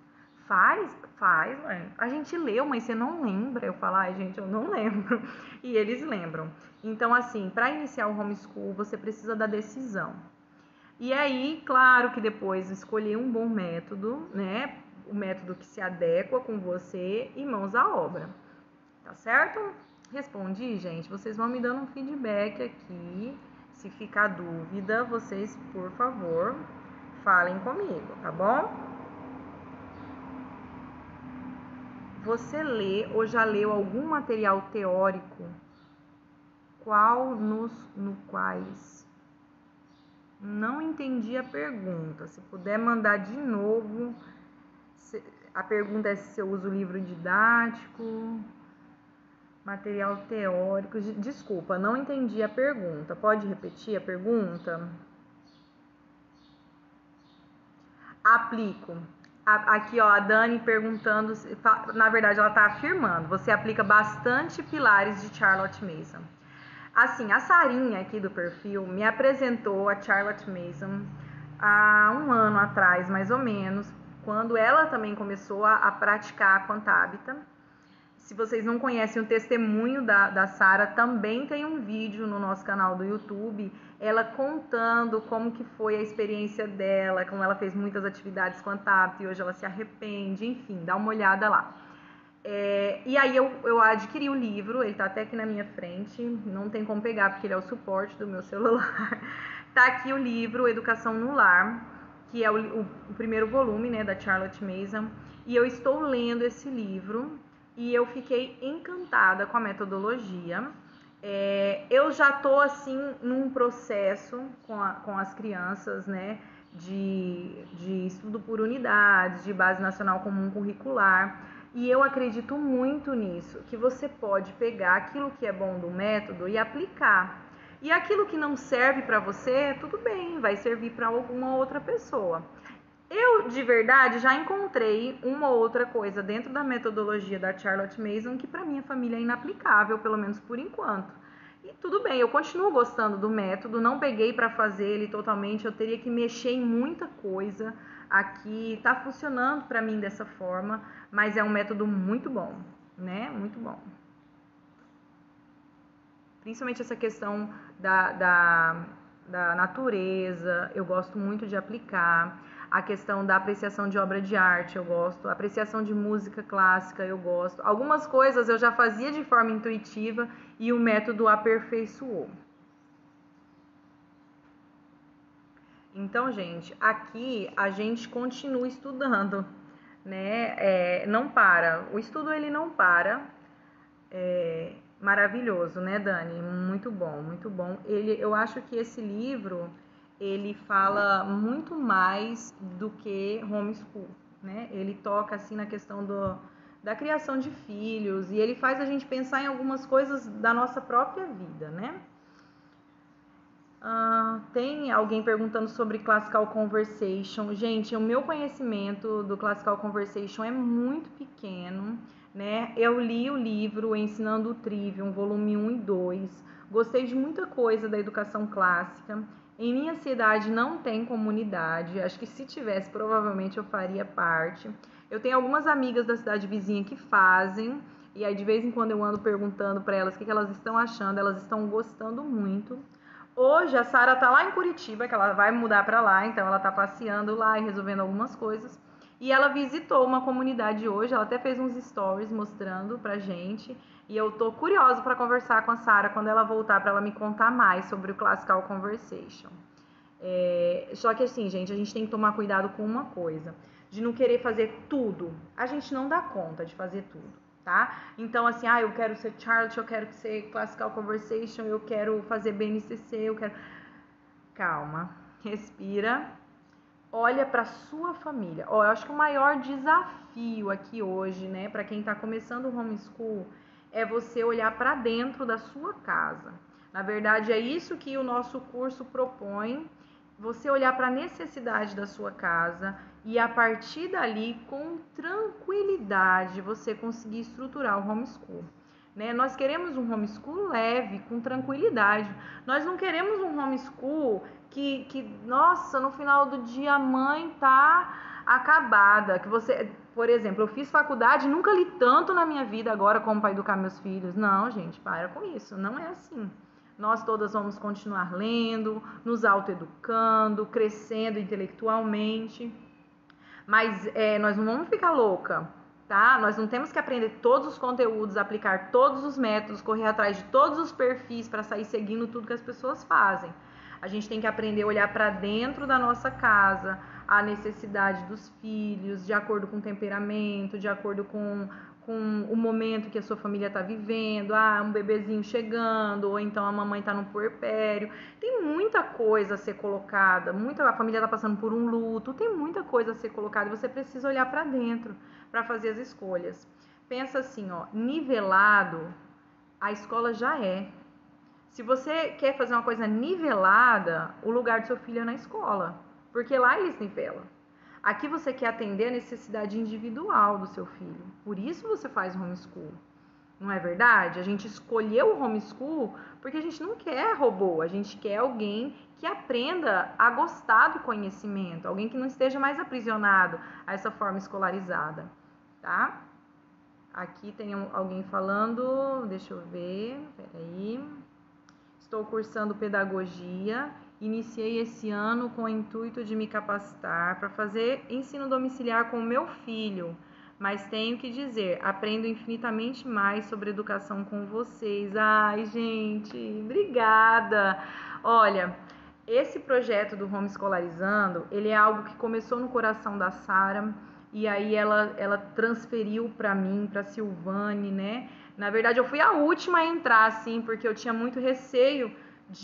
faz, mãe. A gente leu, mas você não lembra. Eu falo, ai, gente, eu não lembro. E eles lembram. Então, assim, para iniciar o homeschool, você precisa da decisão. E aí, claro que depois escolher um bom método, né? O método que se adequa com você e mãos à obra. Tá certo? Respondi, gente. Vocês vão me dando um feedback aqui. Se ficar dúvida, vocês, por favor, falem comigo, tá bom? Você lê ou já leu algum material teórico? Qual no quais? Não entendi a pergunta. Se puder mandar de novo. A pergunta é se eu uso livro didático, material teórico. Desculpa, não entendi a pergunta. Pode repetir a pergunta? Aplico. Aqui, ó, a Dani perguntando, na verdade ela está afirmando, você aplica bastante pilares de Charlotte Mason. Assim, a Sarinha aqui do perfil me apresentou a Charlotte Mason há um ano atrás, mais ou menos, quando ela também começou a praticar com a Tabitha. Se vocês não conhecem o testemunho da Sara, também tem um vídeo no nosso canal do YouTube, ela contando como que foi a experiência dela, como ela fez muitas atividades com a Tabitha e hoje ela se arrepende, enfim, dá uma olhada lá. E aí eu adquiri o livro, ele tá até aqui na minha frente, não tem como pegar porque ele é o suporte do meu celular. Tá aqui o livro Educação no Lar, que é o primeiro volume, né, da Charlotte Mason, e eu estou lendo esse livro e eu fiquei encantada com a metodologia. Eu já tô assim num processo com as crianças, né, de estudo por unidades, de base nacional comum curricular. E eu acredito muito nisso, que você pode pegar aquilo que é bom do método e aplicar. E aquilo que não serve para você, tudo bem, vai servir para alguma outra pessoa. Eu, de verdade, já encontrei uma ou outra coisa dentro da metodologia da Charlotte Mason que para minha família é inaplicável, pelo menos por enquanto. E tudo bem, eu continuo gostando do método, não peguei para fazer ele totalmente, eu teria que mexer em muita coisa. Aqui tá funcionando para mim dessa forma, mas é um método muito bom, né? Muito bom. Principalmente essa questão da natureza, eu gosto muito de aplicar. A questão da apreciação de obra de arte, eu gosto. A apreciação de música clássica, eu gosto. Algumas coisas eu já fazia de forma intuitiva e o método aperfeiçoou. Então, gente, aqui a gente continua estudando, né? Não para. O estudo, ele não para. Maravilhoso, né, Dani? Muito bom, muito bom. Eu acho que esse livro, ele fala muito mais do que homeschool, né? Ele toca, assim, na questão da criação de filhos e ele faz a gente pensar em algumas coisas da nossa própria vida, né? Tem alguém perguntando sobre Classical Conversation. Gente, o meu conhecimento do Classical Conversation é muito pequeno, né? Eu li o livro Ensinando o Trivium, volume 1 e 2. Gostei de muita coisa da educação clássica. Em minha cidade não tem comunidade. Acho que se tivesse, provavelmente eu faria parte. Eu tenho algumas amigas da cidade vizinha que fazem. E aí, de vez em quando, eu ando perguntando para elas o que elas estão achando. Elas estão gostando muito. Hoje a Sara tá lá em Curitiba, que ela vai mudar para lá, então ela tá passeando lá e resolvendo algumas coisas. E ela visitou uma comunidade hoje, ela até fez uns stories mostrando pra gente. E eu tô curiosa para conversar com a Sara quando ela voltar, para ela me contar mais sobre o Classical Conversation. Só que assim, gente, a gente tem que tomar cuidado com uma coisa, de não querer fazer tudo. A gente não dá conta de fazer tudo. Tá? Então, assim, eu quero ser Charlotte, eu quero ser Classical Conversation, eu quero fazer BNCC, eu quero... Calma, respira, olha para sua família. Eu acho que o maior desafio aqui hoje, né, para quem está começando o homeschool, é você olhar para dentro da sua casa. Na verdade, é isso que o nosso curso propõe, você olhar para a necessidade da sua casa e a partir dali, com tranquilidade, você conseguir estruturar o homeschool. Né? Nós queremos um homeschool leve, com tranquilidade. Nós não queremos um homeschool que nossa, no final do dia a mãe tá acabada. Que você, por exemplo, eu fiz faculdade, nunca li tanto na minha vida agora como para educar meus filhos. Não, gente, para com isso. Não é assim. Nós todas vamos continuar lendo, nos autoeducando, crescendo intelectualmente. Mas nós não vamos ficar louca, tá? Nós não temos que aprender todos os conteúdos, aplicar todos os métodos, correr atrás de todos os perfis para sair seguindo tudo que as pessoas fazem. A gente tem que aprender a olhar para dentro da nossa casa, a necessidade dos filhos, de acordo com o temperamento, de acordo com o momento que a sua família está vivendo, um bebezinho chegando, ou então a mamãe está no puerpério. Tem muita coisa a ser colocada, a família está passando por um luto, tem muita coisa a ser colocada e você precisa olhar para dentro para fazer as escolhas. Pensa assim, nivelado, a escola já é. Se você quer fazer uma coisa nivelada, o lugar do seu filho é na escola, porque lá eles nivelam. Aqui você quer atender a necessidade individual do seu filho. Por isso você faz homeschool. Não é verdade? A gente escolheu o homeschool porque a gente não quer robô. A gente quer alguém que aprenda a gostar do conhecimento. Alguém que não esteja mais aprisionado a essa forma escolarizada. Tá? Aqui tem alguém falando... Deixa eu ver. Peraí. Estou cursando pedagogia. Iniciei esse ano com o intuito de me capacitar para fazer ensino domiciliar com o meu filho, mas tenho que dizer, aprendo infinitamente mais sobre educação com vocês. Ai, gente, obrigada! Olha, esse projeto do Homescolarizando, ele é algo que começou no coração da Sara e aí ela transferiu para mim, para Silvane, né? Na verdade, eu fui a última a entrar, assim, porque eu tinha muito receio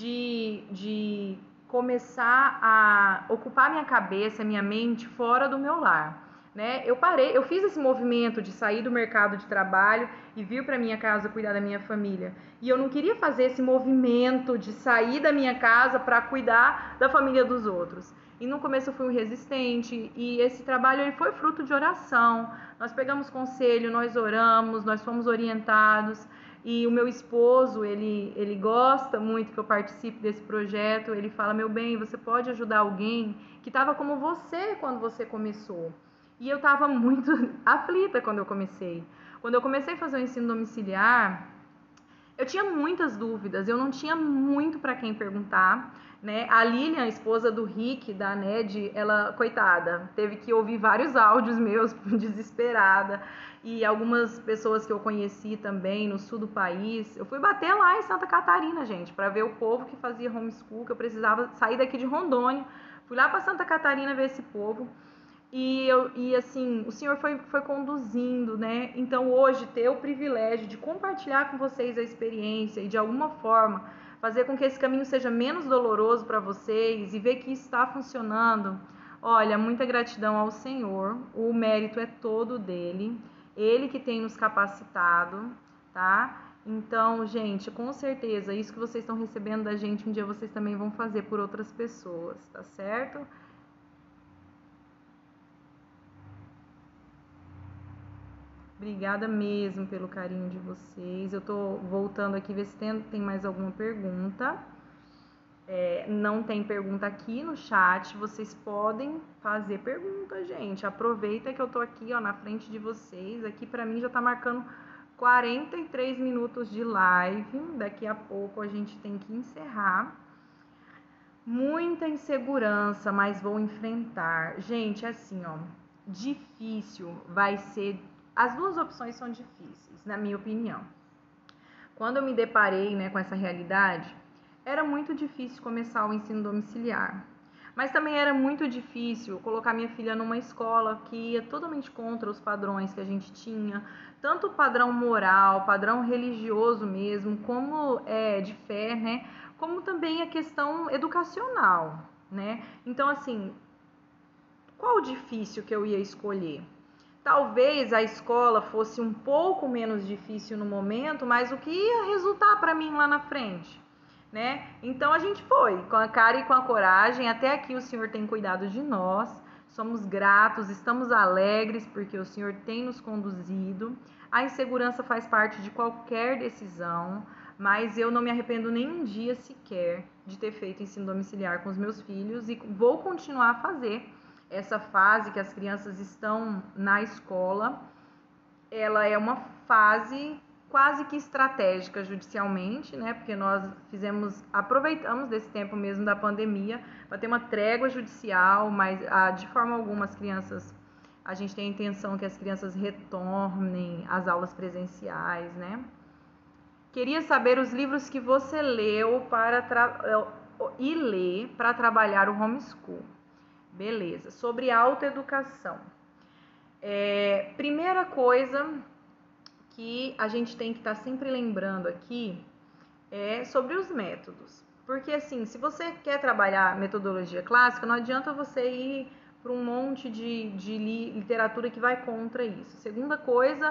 de começar a ocupar minha cabeça, minha mente fora do meu lar, né? Eu fiz esse movimento de sair do mercado de trabalho e vir para minha casa cuidar da minha família. E eu não queria fazer esse movimento de sair da minha casa para cuidar da família dos outros. E no começo eu fui um resistente, e esse trabalho ele foi fruto de oração. Nós pegamos conselho, nós oramos, nós fomos orientados. E o meu esposo, ele gosta muito que eu participe desse projeto. Ele fala, meu bem, você pode ajudar alguém que estava como você quando você começou. E eu estava muito aflita quando eu comecei. Quando eu comecei a fazer o ensino domiciliar, eu tinha muitas dúvidas, eu não tinha muito para quem perguntar, né? A Lilian, a esposa do Rick, da Ned, ela, coitada, teve que ouvir vários áudios meus, desesperada, e algumas pessoas que eu conheci também no sul do país. Eu fui bater lá em Santa Catarina, gente, para ver o povo que fazia homeschool, que eu precisava sair daqui de Rondônia. Fui lá para Santa Catarina ver esse povo. E assim, o Senhor foi conduzindo, né? Então hoje ter o privilégio de compartilhar com vocês a experiência e de alguma forma fazer com que esse caminho seja menos doloroso para vocês e ver que isso está funcionando, olha, muita gratidão ao Senhor, o mérito é todo dele, ele que tem nos capacitado, tá? Então, gente, com certeza, isso que vocês estão recebendo da gente, um dia vocês também vão fazer por outras pessoas, tá certo? Obrigada mesmo pelo carinho de vocês. Eu tô voltando aqui, ver se tem mais alguma pergunta. Não tem pergunta aqui no chat. Vocês podem fazer pergunta, gente. Aproveita que eu tô aqui, ó, na frente de vocês. Aqui pra mim já tá marcando 43 minutos de live. Daqui a pouco a gente tem que encerrar. Muita insegurança, mas vou enfrentar. Gente, assim, ó, difícil vai ser. As duas opções são difíceis, na minha opinião. Quando eu me deparei, né, com essa realidade, era muito difícil começar o ensino domiciliar. Mas também era muito difícil colocar minha filha numa escola que ia totalmente contra os padrões que a gente tinha, tanto o padrão moral, padrão religioso mesmo, como de fé, né? Como também a questão educacional, né? Então, assim, qual o difícil que eu ia escolher? Talvez a escola fosse um pouco menos difícil no momento, mas o que ia resultar para mim lá na frente, né? Então a gente foi com a cara e com a coragem. Até aqui o Senhor tem cuidado de nós. Somos gratos, estamos alegres porque o Senhor tem nos conduzido. A insegurança faz parte de qualquer decisão, mas eu não me arrependo nem um dia sequer de ter feito ensino domiciliar com os meus filhos e vou continuar a fazer. Essa fase que as crianças estão na escola, ela é uma fase quase que estratégica judicialmente, né? Porque nós aproveitamos desse tempo mesmo da pandemia para ter uma trégua judicial, mas de forma alguma as crianças, a gente tem a intenção que as crianças retornem às aulas presenciais, né? Queria saber os livros que você leu e lê para trabalhar o homeschool. Beleza. Sobre autoeducação. Primeira coisa que a gente tem que estar sempre lembrando aqui é sobre os métodos. Porque, assim, se você quer trabalhar metodologia clássica, não adianta você ir para um monte de literatura que vai contra isso. Segunda coisa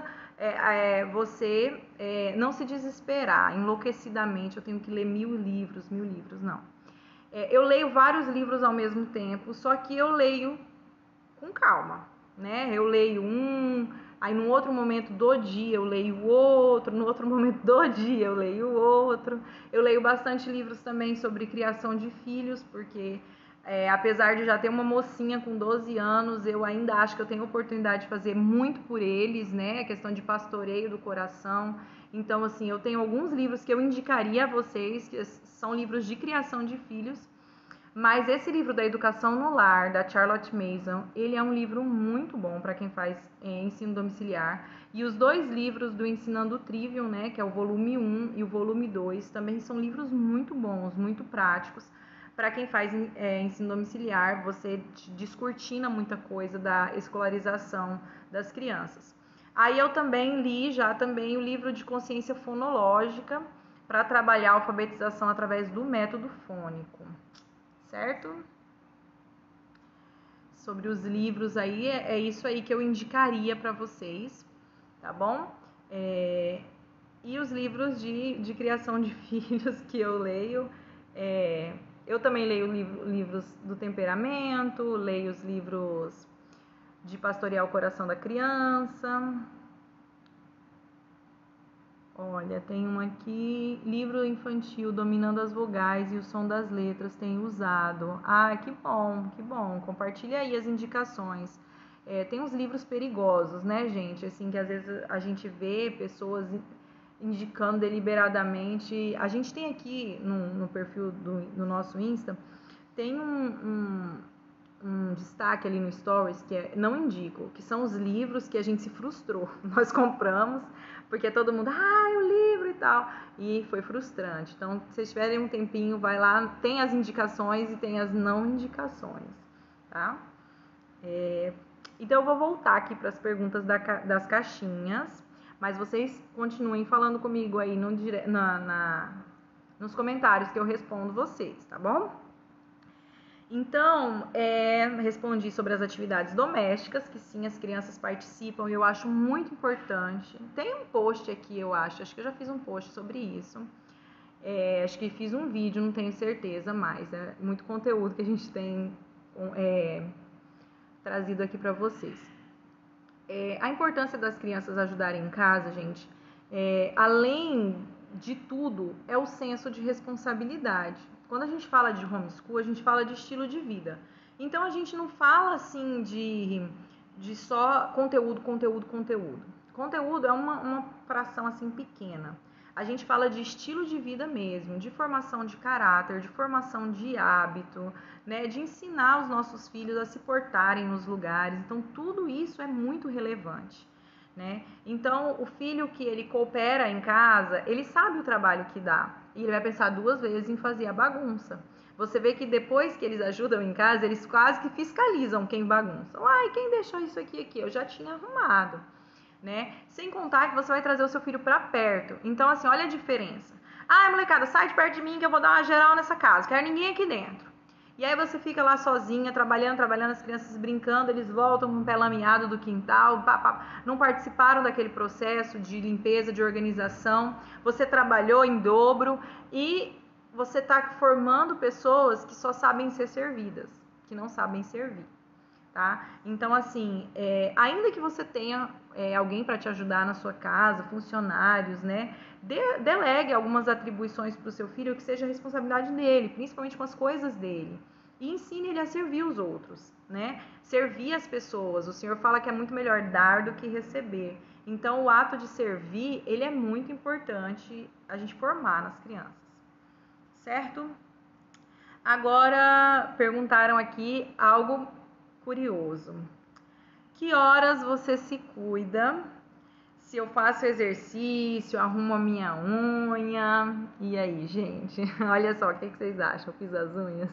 você não se desesperar enlouquecidamente. Eu tenho que ler 1000 livros, não. Eu leio vários livros ao mesmo tempo, só que eu leio com calma, né? Eu leio aí num outro momento do dia eu leio outro, no outro momento do dia eu leio outro. Eu leio bastante livros também sobre criação de filhos, porque apesar de já ter uma mocinha com 12 anos, eu ainda acho que eu tenho oportunidade de fazer muito por eles, né? A questão de pastoreio do coração. Então, assim, eu tenho alguns livros que eu indicaria a vocês, que são livros de criação de filhos, mas esse livro da Educação no Lar, da Charlotte Mason, ele é um livro muito bom para quem faz ensino domiciliar. E os dois livros do Ensinando Trivium, né, que é o volume 1 e o volume 2, também são livros muito bons, muito práticos. Para quem faz ensino domiciliar, você descortina muita coisa da escolarização das crianças. Aí eu também li o livro de consciência fonológica para trabalhar a alfabetização através do método fônico, certo? Sobre os livros aí, é isso aí que eu indicaria para vocês, tá bom? E os livros de criação de filhos que eu leio, Eu também leio livros do temperamento, leio os livros de Pastorear o Coração da Criança. Olha, tem um aqui, livro infantil Dominando as Vogais e o Som das Letras, tenho usado. Ah, que bom, que bom. Compartilha aí as indicações. Tem uns livros perigosos, né, gente? Assim, que às vezes a gente vê pessoas indicando deliberadamente. A gente tem aqui no perfil do nosso Insta, tem um destaque ali no Stories que é não indico, que são os livros que a gente se frustrou. Nós compramos porque todo mundo, o livro e tal, e foi frustrante. Então, se vocês tiverem um tempinho, vai lá, tem as indicações e tem as não indicações, tá? Então, eu vou voltar aqui para as perguntas das caixinhas, mas vocês continuem falando comigo aí nos comentários que eu respondo vocês, tá bom? Então, respondi sobre as atividades domésticas, que sim, as crianças participam e eu acho muito importante. Tem um post aqui, acho que eu já fiz um post sobre isso. Acho que fiz um vídeo, não tenho certeza, mas é muito conteúdo que a gente tem trazido aqui para vocês. A importância das crianças ajudarem em casa, gente, além de tudo, é o senso de responsabilidade. Quando a gente fala de homeschool, a gente fala de estilo de vida. Então, a gente não fala assim de só conteúdo. Conteúdo é uma fração assim pequena. A gente fala de estilo de vida mesmo, de formação de caráter, de formação de hábito, né, de ensinar os nossos filhos a se portarem nos lugares. Então, tudo isso é muito relevante. Né? Então, o filho que ele coopera em casa, ele sabe o trabalho que dá e ele vai pensar duas vezes em fazer a bagunça. Você vê que depois que eles ajudam em casa, eles quase que fiscalizam quem bagunça. Quem deixou isso aqui? Eu já tinha arrumado, né? Sem contar que você vai trazer o seu filho para perto. Então, assim, olha a diferença. Molecada, sai de perto de mim que eu vou dar uma geral nessa casa. Quero ninguém aqui dentro. E aí você fica lá sozinha, trabalhando, as crianças brincando, eles voltam com o pé lameado do quintal, não participaram daquele processo de limpeza, de organização, você trabalhou em dobro e você está formando pessoas que só sabem ser servidas, que não sabem servir, tá? Então, assim, ainda que você tenha alguém para te ajudar na sua casa, funcionários, né? Delegue algumas atribuições para o seu filho que seja responsabilidade dele, principalmente com as coisas dele. E ensine ele a servir os outros, né? Servir as pessoas. O Senhor fala que é muito melhor dar do que receber. Então, o ato de servir, ele é muito importante a gente formar nas crianças. Certo? Agora, perguntaram aqui algo curioso. Que horas você se cuida? Se eu faço exercício, arrumo a minha unha. E aí, gente? Olha só, o que vocês acham? Eu fiz as unhas?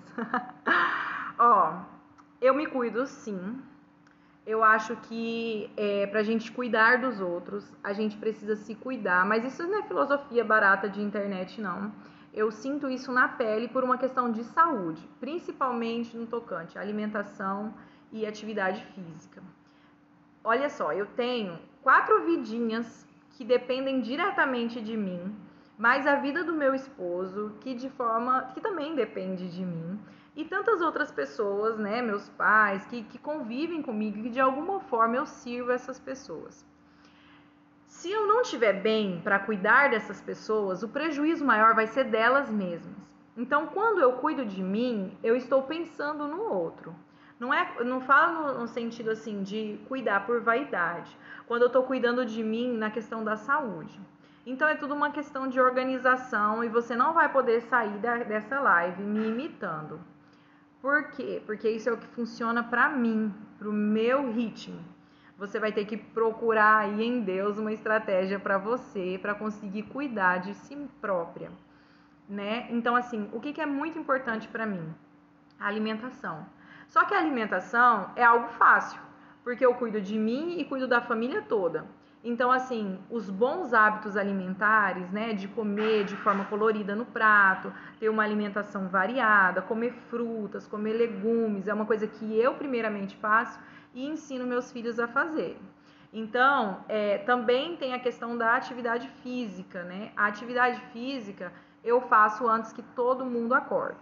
Eu me cuido sim. Eu acho que pra gente cuidar dos outros, a gente precisa se cuidar. Mas isso não é filosofia barata de internet, não. Eu sinto isso na pele por uma questão de saúde, principalmente no tocante à alimentação e atividade física. Olha só, eu tenho 4 vidinhas que dependem diretamente de mim, mais a vida do meu esposo, que também depende de mim, e tantas outras pessoas, né, meus pais, que convivem comigo, que de alguma forma eu sirvo essas pessoas. Se eu não estiver bem para cuidar dessas pessoas, o prejuízo maior vai ser delas mesmas. Então, quando eu cuido de mim, eu estou pensando no outro. Não falo no sentido assim de cuidar por vaidade. Quando eu estou cuidando de mim na questão da saúde. Então é tudo uma questão de organização e você não vai poder sair dessa live me imitando. Por quê? Porque isso é o que funciona para mim, pro meu ritmo. Você vai ter que procurar aí em Deus uma estratégia para você, para conseguir cuidar de si própria, né? Então assim, o que é muito importante para mim? A alimentação. Só que a alimentação é algo fácil, porque eu cuido de mim e cuido da família toda. Então, assim, os bons hábitos alimentares, né, de comer de forma colorida no prato, ter uma alimentação variada, comer frutas, comer legumes, é uma coisa que eu primeiramente faço e ensino meus filhos a fazer. Então, também tem a questão da atividade física, né? A atividade física eu faço antes que todo mundo acorda.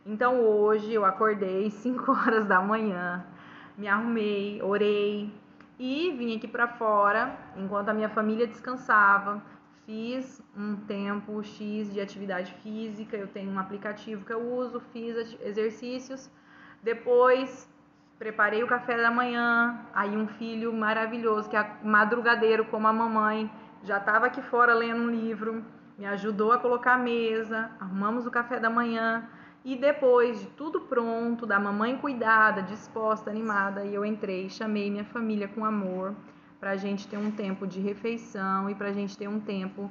Então hoje eu acordei 5 horas da manhã, me arrumei, orei e vim aqui para fora enquanto a minha família descansava. Fiz um tempo X de atividade física, eu tenho um aplicativo que eu uso, fiz exercícios. Depois preparei o café da manhã, aí um filho maravilhoso, que é madrugadeiro como a mamãe, já estava aqui fora lendo um livro, me ajudou a colocar a mesa, arrumamos o café da manhã e depois de tudo pronto, da mamãe cuidada, disposta, animada, eu entrei, chamei minha família com amor para a gente ter um tempo de refeição e para a gente ter um tempo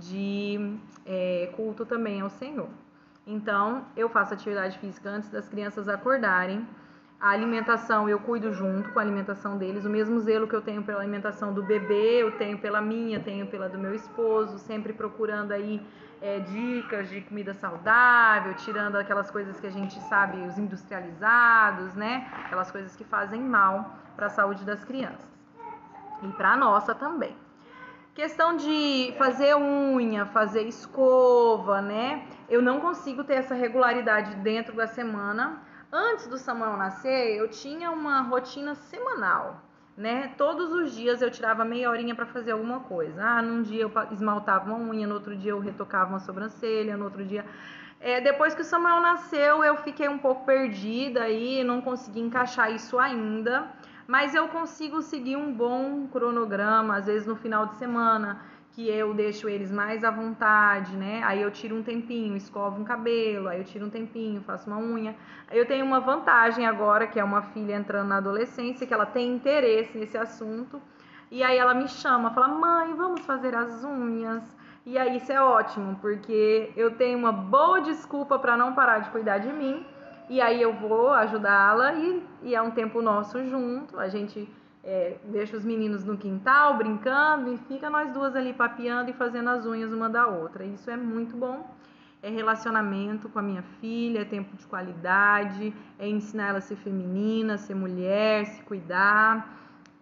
de culto também ao Senhor. Então, eu faço atividade física antes das crianças acordarem. A alimentação eu cuido junto com a alimentação deles. O mesmo zelo que eu tenho pela alimentação do bebê, eu tenho pela minha, tenho pela do meu esposo, sempre procurando aí dicas de comida saudável, tirando aquelas coisas que a gente sabe, os industrializados, né? Aquelas coisas que fazem mal para a saúde das crianças. E para a nossa também. Questão de fazer unha, fazer escova, né? Eu não consigo ter essa regularidade dentro da semana. Antes do Samuel nascer, eu tinha uma rotina semanal, né? Todos os dias eu tirava meia horinha para fazer alguma coisa. Num dia eu esmaltava uma unha, no outro dia eu retocava uma sobrancelha, no outro dia... depois que o Samuel nasceu, eu fiquei um pouco perdida e não consegui encaixar isso ainda. Mas eu consigo seguir um bom cronograma, às vezes no final de semana, que eu deixo eles mais à vontade, né? Aí eu tiro um tempinho, escovo um cabelo, aí eu tiro um tempinho, faço uma unha. Aí eu tenho uma vantagem agora, que é uma filha entrando na adolescência, que ela tem interesse nesse assunto. E aí ela me chama, fala, mãe, vamos fazer as unhas? E aí isso é ótimo, porque eu tenho uma boa desculpa para não parar de cuidar de mim. E aí eu vou ajudá-la e é um tempo nosso junto. A gente deixa os meninos no quintal brincando e fica nós duas ali papeando e fazendo as unhas uma da outra. Isso é muito bom. É relacionamento com a minha filha, é tempo de qualidade, é ensinar ela a ser feminina, a ser mulher, se cuidar.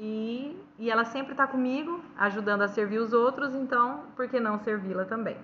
E ela sempre está comigo, ajudando a servir os outros, então por que não servi-la também?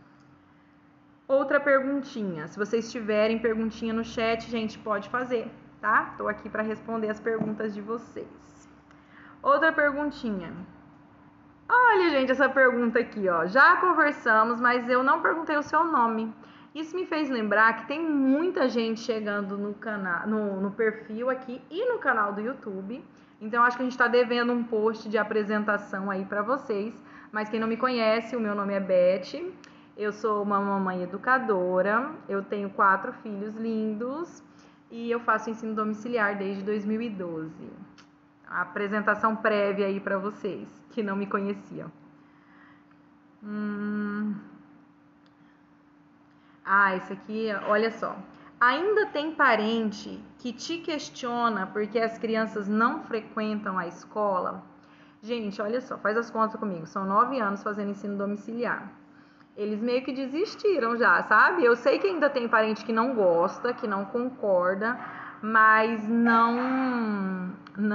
Outra perguntinha, se vocês tiverem perguntinha no chat, gente, pode fazer, tá? Tô aqui para responder as perguntas de vocês. Outra perguntinha. Olha, gente, essa pergunta aqui, ó. Já conversamos, mas eu não perguntei o seu nome. Isso me fez lembrar que tem muita gente chegando no canal, no perfil aqui e no canal do YouTube. Então, acho que a gente está devendo um post de apresentação aí para vocês. Mas quem não me conhece, o meu nome é Beth. Eu sou uma mamãe educadora, eu tenho 4 filhos lindos e eu faço ensino domiciliar desde 2012. A apresentação prévia aí para vocês que não me conheciam. Esse aqui, olha só. Ainda tem parente que te questiona porque as crianças não frequentam a escola? Gente, olha só, faz as contas comigo. São 9 anos fazendo ensino domiciliar. Eles meio que desistiram já, sabe? Eu sei que ainda tem parente que não gosta, que não concorda, mas não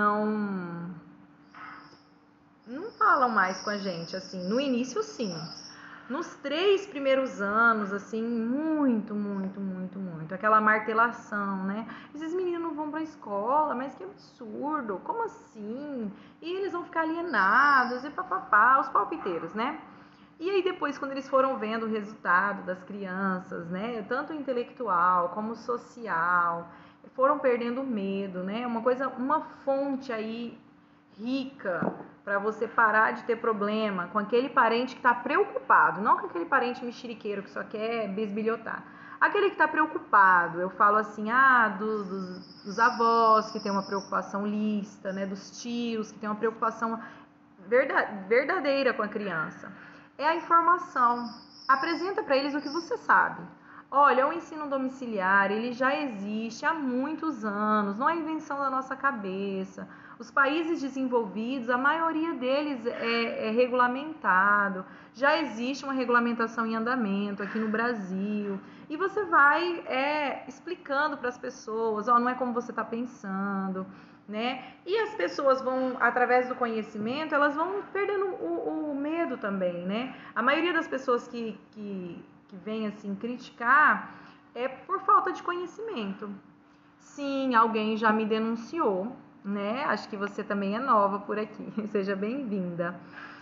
falam mais com a gente, assim. No início, sim. Nos 3 primeiros anos, assim, muito. Aquela martelação, né? Esses meninos não vão pra escola, mas que absurdo, como assim? E eles vão ficar alienados e papapá, os palpiteiros, né? E aí depois, quando eles foram vendo o resultado das crianças, né, tanto intelectual como social, foram perdendo medo, né? Uma fonte aí rica para você parar de ter problema com aquele parente que está preocupado, não com aquele parente mexeriqueiro que só quer besbilhotar. Aquele que está preocupado, eu falo assim, dos avós que tem uma preocupação lista, né, dos tios que tem uma preocupação verdadeira com a criança. É a informação. Apresenta para eles o que você sabe. Olha, o ensino domiciliar, ele já existe há muitos anos, não é invenção da nossa cabeça. Os países desenvolvidos, a maioria deles é regulamentado. Já existe uma regulamentação em andamento aqui no Brasil. E você vai explicando para as pessoas, não é como você está pensando, né? E as pessoas vão, através do conhecimento, elas vão perdendo o medo também, né? A maioria das pessoas que vem assim criticar é por falta de conhecimento. Sim, alguém já me denunciou, né? Acho que você também é nova por aqui. Seja bem-vinda.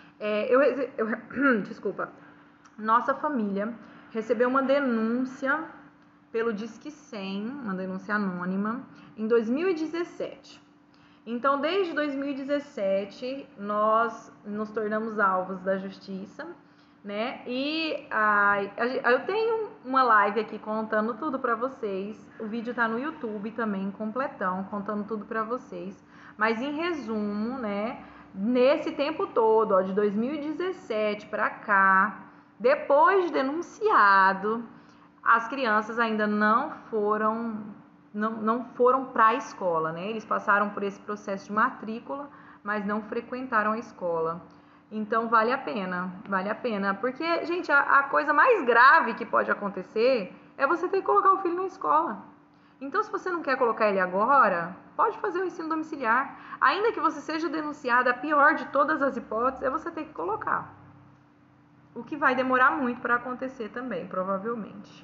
Desculpa. Nossa família recebeu uma denúncia pelo Disque 100, uma denúncia anônima, em 2017. Então, desde 2017, nós nos tornamos alvos da justiça, né? E eu tenho uma live aqui contando tudo para vocês. O vídeo tá no YouTube também, completão, contando tudo para vocês. Mas em resumo, né? Nesse tempo todo, ó, de 2017 para cá, depois de denunciado, as crianças ainda não foram para a escola, né? Eles passaram por esse processo de matrícula, mas não frequentaram a escola. Então vale a pena, porque, gente, a coisa mais grave que pode acontecer é você ter que colocar o filho na escola. Então, se você não quer colocar ele agora, pode fazer o ensino domiciliar. Ainda que você seja denunciada, a pior de todas as hipóteses é você ter que colocar. O que vai demorar muito para acontecer também, provavelmente.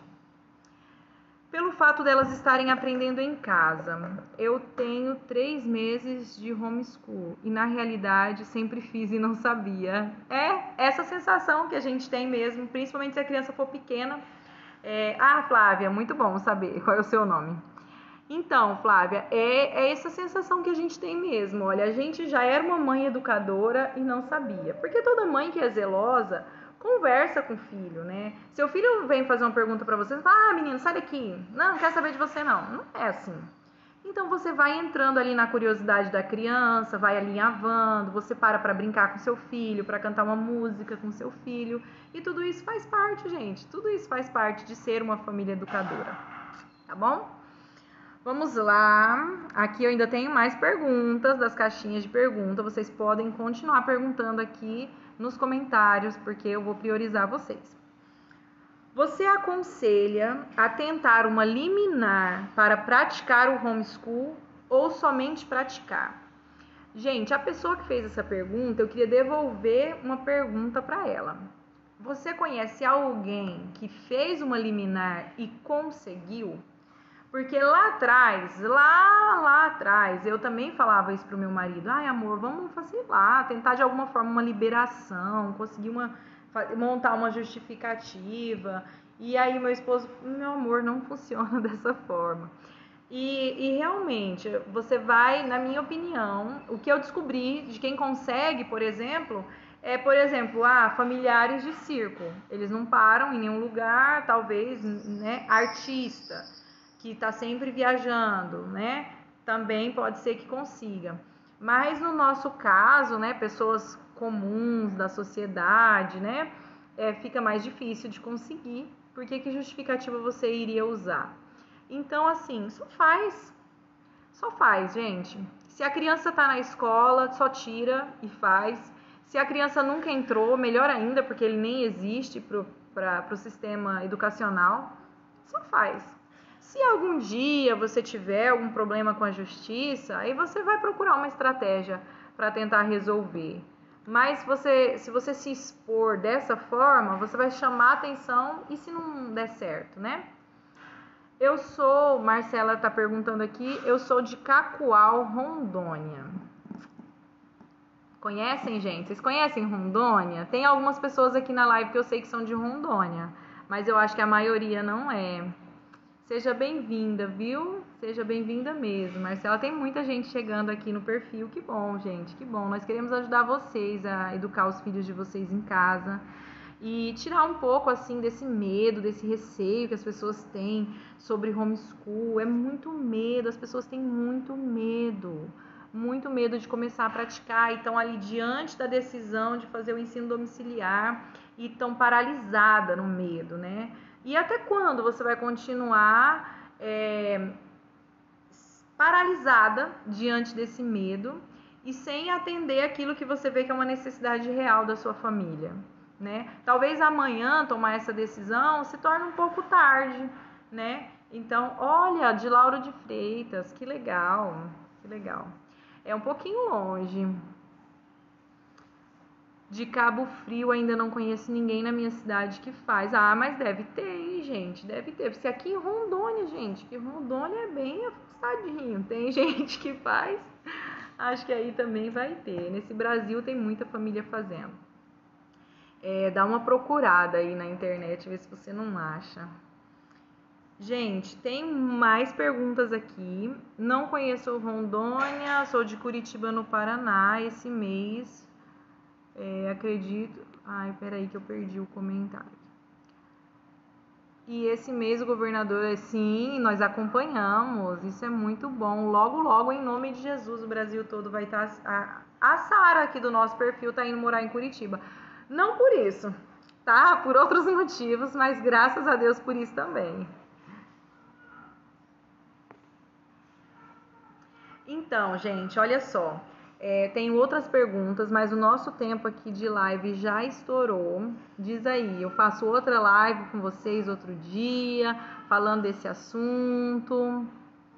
Pelo fato delas estarem aprendendo em casa, eu tenho 3 meses de homeschool e na realidade sempre fiz e não sabia. É essa sensação que a gente tem mesmo, principalmente se a criança for pequena. Flávia, muito bom saber qual é o seu nome. Então, Flávia, é essa sensação que a gente tem mesmo. Olha, a gente já era uma mãe educadora e não sabia. Porque toda mãe que é zelosa conversa com o filho, né? Seu filho vem fazer uma pergunta pra você, fala, menino, sai daqui. Não quero saber de você não. Não é assim. Então você vai entrando ali na curiosidade da criança, vai alinhavando, você para brincar com seu filho, para cantar uma música com seu filho. E tudo isso faz parte, gente. Tudo isso faz parte de ser uma família educadora. Tá bom? Vamos lá. Aqui eu ainda tenho mais perguntas das caixinhas de pergunta. Vocês podem continuar perguntando aqui nos comentários, porque eu vou priorizar vocês. Você aconselha a tentar uma liminar para praticar o homeschool ou somente praticar? Gente, a pessoa que fez essa pergunta, eu queria devolver uma pergunta para ela. Você conhece alguém que fez uma liminar e conseguiu? Porque lá atrás, eu também falava isso pro meu marido. Ai, amor, vamos fazer lá, tentar de alguma forma uma liberação, conseguir montar uma justificativa. E aí meu esposo, meu amor, não funciona dessa forma. E realmente, você vai, na minha opinião, o que eu descobri de quem consegue, por exemplo, familiares de circo. Eles não param em nenhum lugar, talvez, né, artista que está sempre viajando, né? Também pode ser que consiga. Mas no nosso caso, né, pessoas comuns da sociedade, né, fica mais difícil de conseguir. Porque que justificativa você iria usar? Então, assim, só faz, gente. Se a criança está na escola, só tira e faz. Se a criança nunca entrou, melhor ainda, porque ele nem existe para o sistema educacional, só faz. Se algum dia você tiver algum problema com a justiça, aí você vai procurar uma estratégia para tentar resolver. Mas se você se expor dessa forma, você vai chamar atenção e se não der certo, né? Marcela está perguntando aqui, eu sou de Cacoal, Rondônia. Conhecem, gente? Vocês conhecem Rondônia? Tem algumas pessoas aqui na live que eu sei que são de Rondônia, mas eu acho que a maioria não é. Seja bem-vinda, viu? Seja bem-vinda mesmo. Marcela, tem muita gente chegando aqui no perfil. Que bom, gente, que bom. Nós queremos ajudar vocês a educar os filhos de vocês em casa e tirar um pouco, assim, desse medo, desse receio que as pessoas têm sobre homeschool. É muito medo, as pessoas têm muito medo de começar a praticar e estão ali diante da decisão de fazer o ensino domiciliar e estão paralisadas no medo, né? E até quando você vai continuar paralisada diante desse medo e sem atender aquilo que você vê que é uma necessidade real da sua família, né? Talvez amanhã tomar essa decisão se torne um pouco tarde, né? Então, olha, de Lauro de Freitas, que legal, que legal. É um pouquinho longe. De Cabo Frio ainda não conheço ninguém na minha cidade que faz. Ah, mas deve ter, hein, gente? Deve ter. Porque aqui em Rondônia, gente, que Rondônia é bem afastadinho. Tem gente que faz. Acho que aí também vai ter. Nesse Brasil tem muita família fazendo. Dá uma procurada aí na internet, vê se você não acha. Gente, tem mais perguntas aqui. Não conheço Rondônia, sou de Curitiba, no Paraná. Esse mês, acredito... Ai, peraí que eu perdi o comentário. E esse mês o governador, sim, nós acompanhamos. Isso é muito bom. Logo, logo, em nome de Jesus, o Brasil todo vai estar... A Sara aqui do nosso perfil tá indo morar em Curitiba. Não por isso, tá? Por outros motivos, mas graças a Deus por isso também. Então, gente, olha só. Tenho outras perguntas, mas o nosso tempo aqui de live já estourou. Diz aí, eu faço outra live com vocês outro dia, falando desse assunto.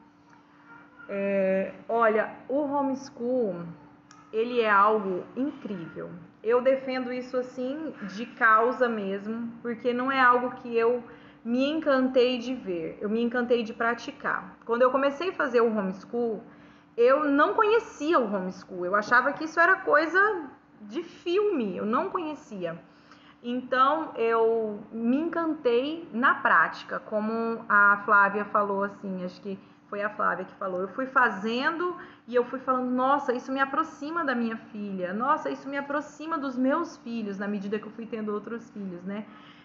Olha, o homeschool, ele é algo incrível. Eu defendo isso assim de causa mesmo, porque não é algo que eu me encantei de ver, eu me encantei de praticar. Quando eu comecei a fazer o homeschool, eu não conhecia o homeschool, eu achava que isso era coisa de filme, eu não conhecia. Então eu me encantei na prática, como a Flávia falou assim, acho que foi a Flávia que falou. Eu fui fazendo e eu fui falando, nossa, isso me aproxima da minha filha, nossa, isso me aproxima dos meus filhos, na medida que eu fui tendo outros filhos, né?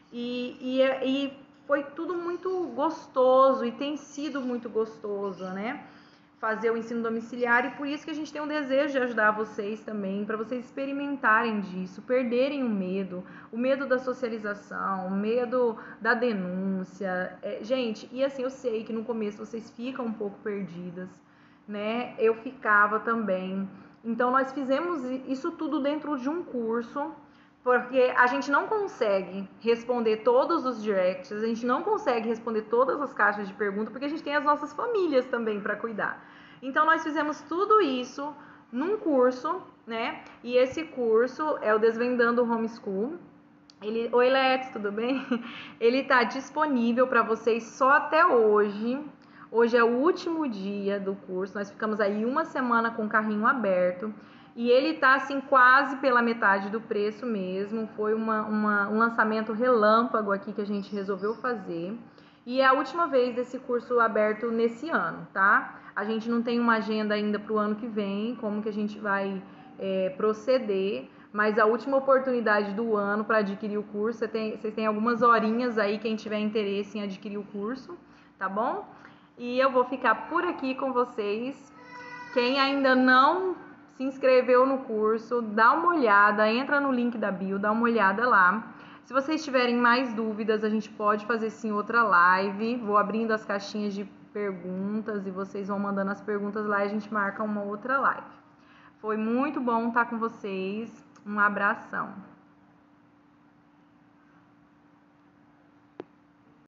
E foi tudo muito gostoso e tem sido muito gostoso, né? Fazer o ensino domiciliar, e por isso que a gente tem um desejo de ajudar vocês também, para vocês experimentarem disso, perderem o medo da socialização, o medo da denúncia. Gente, e assim, eu sei que no começo vocês ficam um pouco perdidas, né? Eu ficava também. Então nós fizemos isso tudo dentro de um curso, porque a gente não consegue responder todos os directs, a gente não consegue responder todas as caixas de pergunta, porque a gente tem as nossas famílias também para cuidar. Então nós fizemos tudo isso num curso, né? E esse curso é o Desvendando o Homeschool. Oi, Lex, tudo bem? Ele está disponível para vocês só até hoje. Hoje é o último dia do curso. Nós ficamos aí uma semana com o carrinho aberto. E ele tá assim quase pela metade do preço mesmo. Foi um lançamento relâmpago aqui que a gente resolveu fazer. E é a última vez desse curso aberto nesse ano, tá? A gente não tem uma agenda ainda para o ano que vem, como que a gente vai proceder. Mas a última oportunidade do ano para adquirir o curso, vocês têm algumas horinhas aí, quem tiver interesse em adquirir o curso, tá bom? E eu vou ficar por aqui com vocês. Quem ainda não se inscreveu no curso, dá uma olhada, entra no link da bio, dá uma olhada lá. Se vocês tiverem mais dúvidas, a gente pode fazer sim outra live. Vou abrindo as caixinhas de perguntas e vocês vão mandando as perguntas lá e a gente marca uma outra live. Foi muito bom estar com vocês. Um abração.